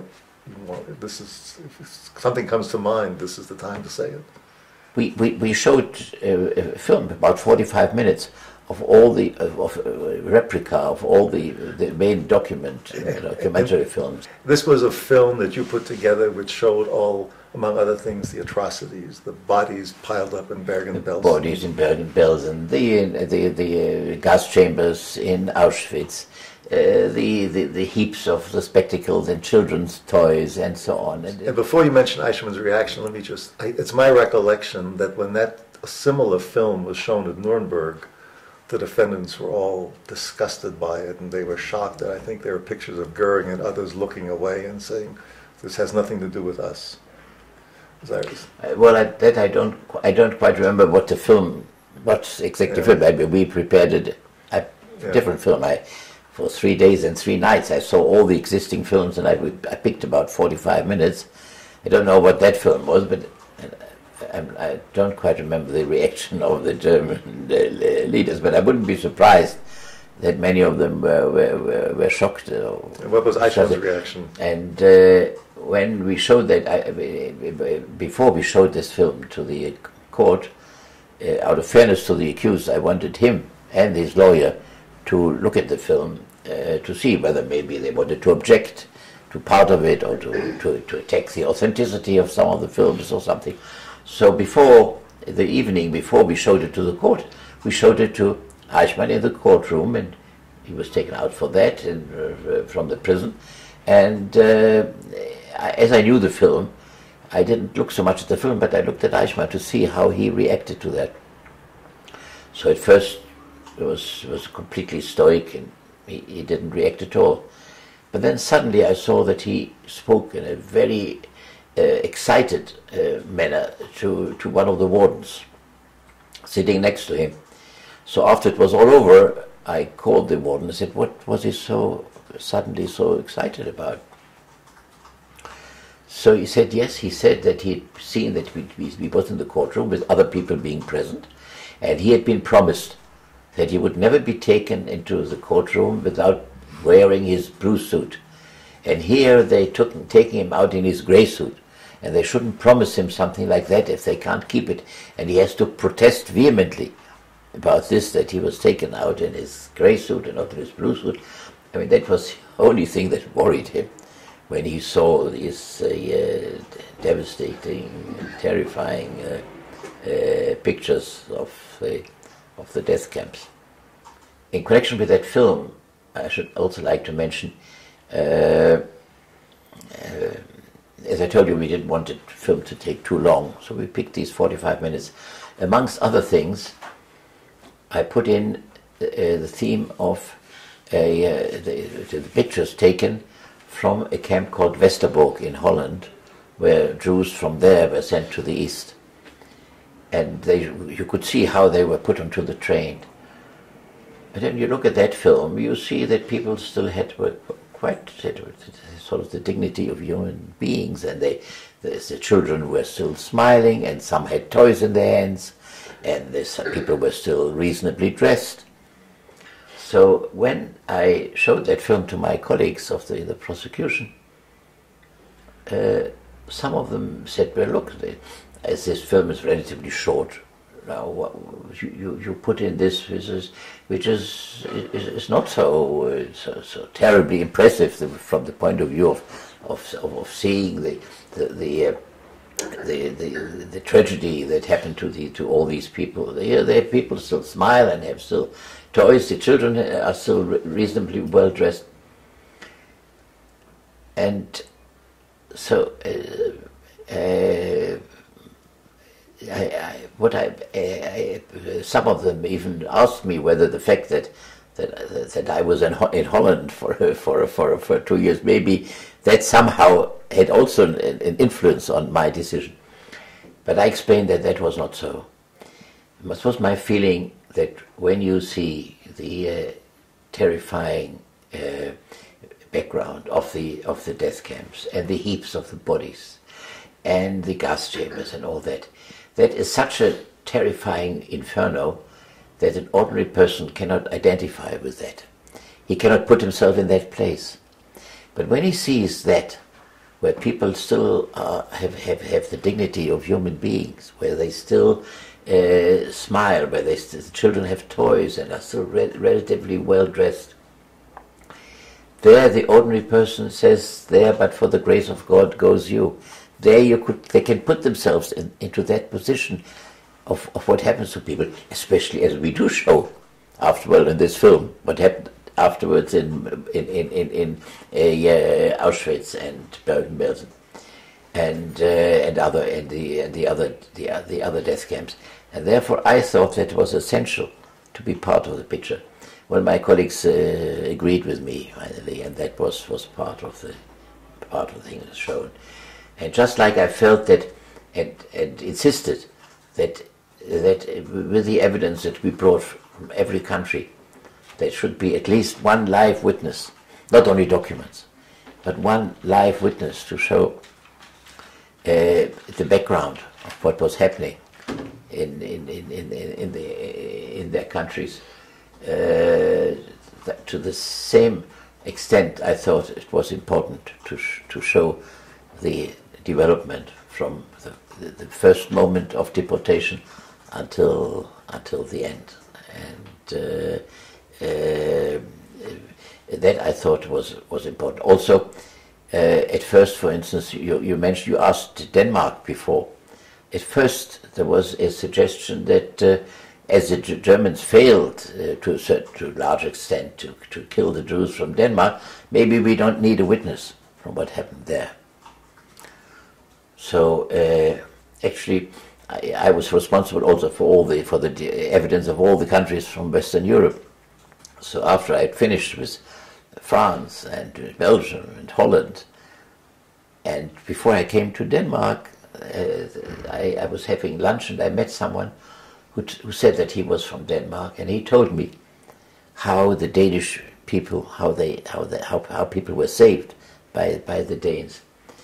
Well, this is, if something comes to mind, this is the time to say it. We, we, we showed uh, a film, about forty-five minutes, of all the, of, of uh, replica of all the, the main document, uh, documentary films. This was a film that you put together which showed all, among other things, the atrocities, the bodies piled up in Bergen-Belsen. Bodies in Bergen-Belsen, the, the, the uh, gas chambers in Auschwitz, uh, the, the, the heaps of the spectacles and children's toys and so on. And, and before you mention Eichmann's reaction, let me just, I, it's my recollection that when that similar film was shown at Nuremberg, the defendants were all disgusted by it, and they were shocked. And I think there were pictures of Goering and others looking away and saying, "This has nothing to do with us." Uh, well, I, that I don't, I don't quite remember what the film, what exactly yeah. film. I mean, we prepared a, a yeah. different film. I, for three days and three nights, I saw all the existing films, and I, I picked about forty-five minutes. I don't know what that film was, but I, I don't quite remember the reaction of the German leaders, but I wouldn't be surprised that many of them were, were, were, were shocked. And what was Eichmann's reaction? And uh, when we showed that, I, before we showed this film to the court, uh, out of fairness to the accused, I wanted him and his lawyer to look at the film uh, to see whether maybe they wanted to object to part of it or to, to, to attack the authenticity of some of the films or something. So before the evening, before we showed it to the court, we showed it to Eichmann in the courtroom, and he was taken out for that in, uh, from the prison. And uh, as I knew the film, I didn't look so much at the film, but I looked at Eichmann to see how he reacted to that. So at first it was, it was completely stoic, and he, he didn't react at all. But then suddenly I saw that he spoke in a very Uh, excited uh, manner to, to one of the wardens sitting next to him. So after it was all over, I called the warden and said, "What was he so suddenly so excited about?" So he said, yes, he said that he had seen that he, he was in the courtroom with other people being present, and he had been promised that he would never be taken into the courtroom without wearing his blue suit. And here they took taking him out in his grey suit. And they shouldn't promise him something like that if they can't keep it. And he has to protest vehemently about this, that he was taken out in his grey suit and not in his blue suit. I mean, that was the only thing that worried him when he saw these uh, uh, devastating, terrifying uh, uh, pictures of the, of the death camps. In connection with that film, I should also like to mention uh, uh, as I told you, we didn't want the film to take too long, so we picked these forty-five minutes. Amongst other things, I put in uh, the theme of a, uh, the, the pictures taken from a camp called Westerbork in Holland, where Jews from there were sent to the east. And they, you could see how they were put onto the train. And then you look at that film, you see that people still had were quite sort of the dignity of human beings, and they, the, the children were still smiling, and some had toys in their hands, and the people were still reasonably dressed. So when I showed that film to my colleagues of the, the prosecution, uh, some of them said, well, look, they, as this film is relatively short, now what, you, you, you put in this, which is, which is, is, is not so, uh, so so terribly impressive from the point of view of of, of seeing the the the, uh, the the the tragedy that happened to the to all these people. Here, the people still smile and have still toys. The children are still re reasonably well dressed, and so. Uh, uh, I, I, what I, I, I, some of them even asked me whether the fact that that, that I was in, in Holland for, for for for two years, maybe that somehow had also an, an influence on my decision. But I explained that that was not so. It was my feeling that when you see the uh, terrifying uh, background of the of the death camps and the heaps of the bodies and the gas chambers and all that. That is such a terrifying inferno that an ordinary person cannot identify with that. He cannot put himself in that place. But when he sees that where people still uh, have, have, have the dignity of human beings, where they still uh, smile, where they st the children have toys and are still re relatively well dressed. There the ordinary person says, there but for the grace of God goes you. There you could, they can put themselves in, into that position of, of what happens to people, especially as we do show after, well, in this film, what happened afterwards in in in in, in uh, yeah, Auschwitz and Bergen-Belsen and uh, and other and the and the other the uh, the other death camps, and therefore I thought that it was essential to be part of the picture. Well, my colleagues uh, agreed with me finally, and that was was part of the part of the thing that was shown. And just like I felt that and and insisted that that with the evidence that we brought from every country, there should be at least one live witness, not only documents, but one live witness to show uh, the background of what was happening in in in in, in the in their countries. Uh, to the same extent, I thought it was important to sh to show the development from the, the, the first moment of deportation until until the end, and uh, uh, that I thought was was important. Also, uh, at first, for instance, you you mentioned you asked Denmark before. At first, there was a suggestion that uh, as the Germans failed uh, to a certain, to a large extent to to kill the Jews from Denmark, maybe we don't need a witness from what happened there. So uh, actually, I, I was responsible also for all the for the evidence of all the countries from Western Europe. So after I had finished with France and Belgium and Holland, and before I came to Denmark, uh, I, I was having lunch and I met someone who, who said that he was from Denmark, and he told me how the Danish people, how they, how the, how, how people were saved by by the Danes.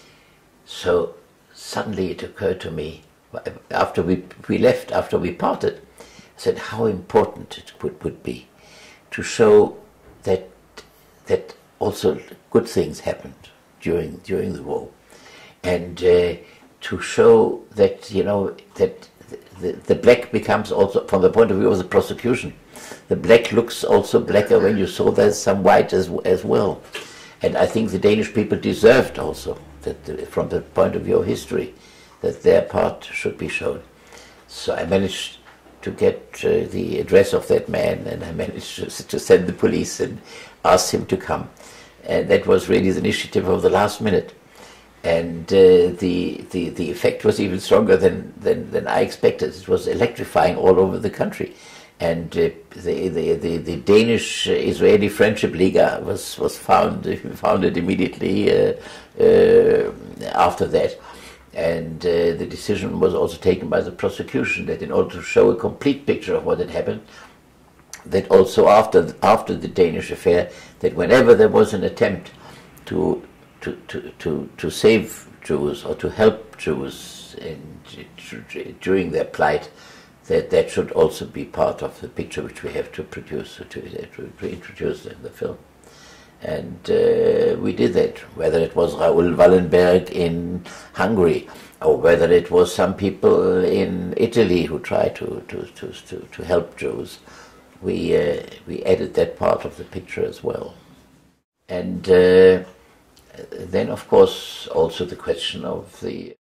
So suddenly it occurred to me, after we we left, after we parted, I said how important it would would be to show that that also good things happened during during the war, and uh, to show that, you know, that the, the black becomes also, from the point of view of the prosecution, the black looks also blacker when you saw there's some white as as well, and I think the Danish people deserved also that the, from the point of view of history, that their part should be shown. So I managed to get uh, the address of that man, and I managed to, to send the police and ask him to come. And that was really the initiative of the last minute. And uh, the, the, the effect was even stronger than, than, than I expected. It was electrifying all over the country. And uh, the, the, the, the Danish-Israeli Friendship Liga was, was found, founded immediately uh, uh, after that. And uh, the decision was also taken by the prosecution that in order to show a complete picture of what had happened, that also after after the Danish affair, that whenever there was an attempt to to to to, to save Jews or to help Jews in, during their plight, that that should also be part of the picture which we have to produce to, to, to introduce in the film. And uh, we did that, whether it was Raoul Wallenberg in Hungary, or whether it was some people in Italy who tried to, to, to, to, to help Jews. We, uh, we added that part of the picture as well. And uh, then, of course, also the question of the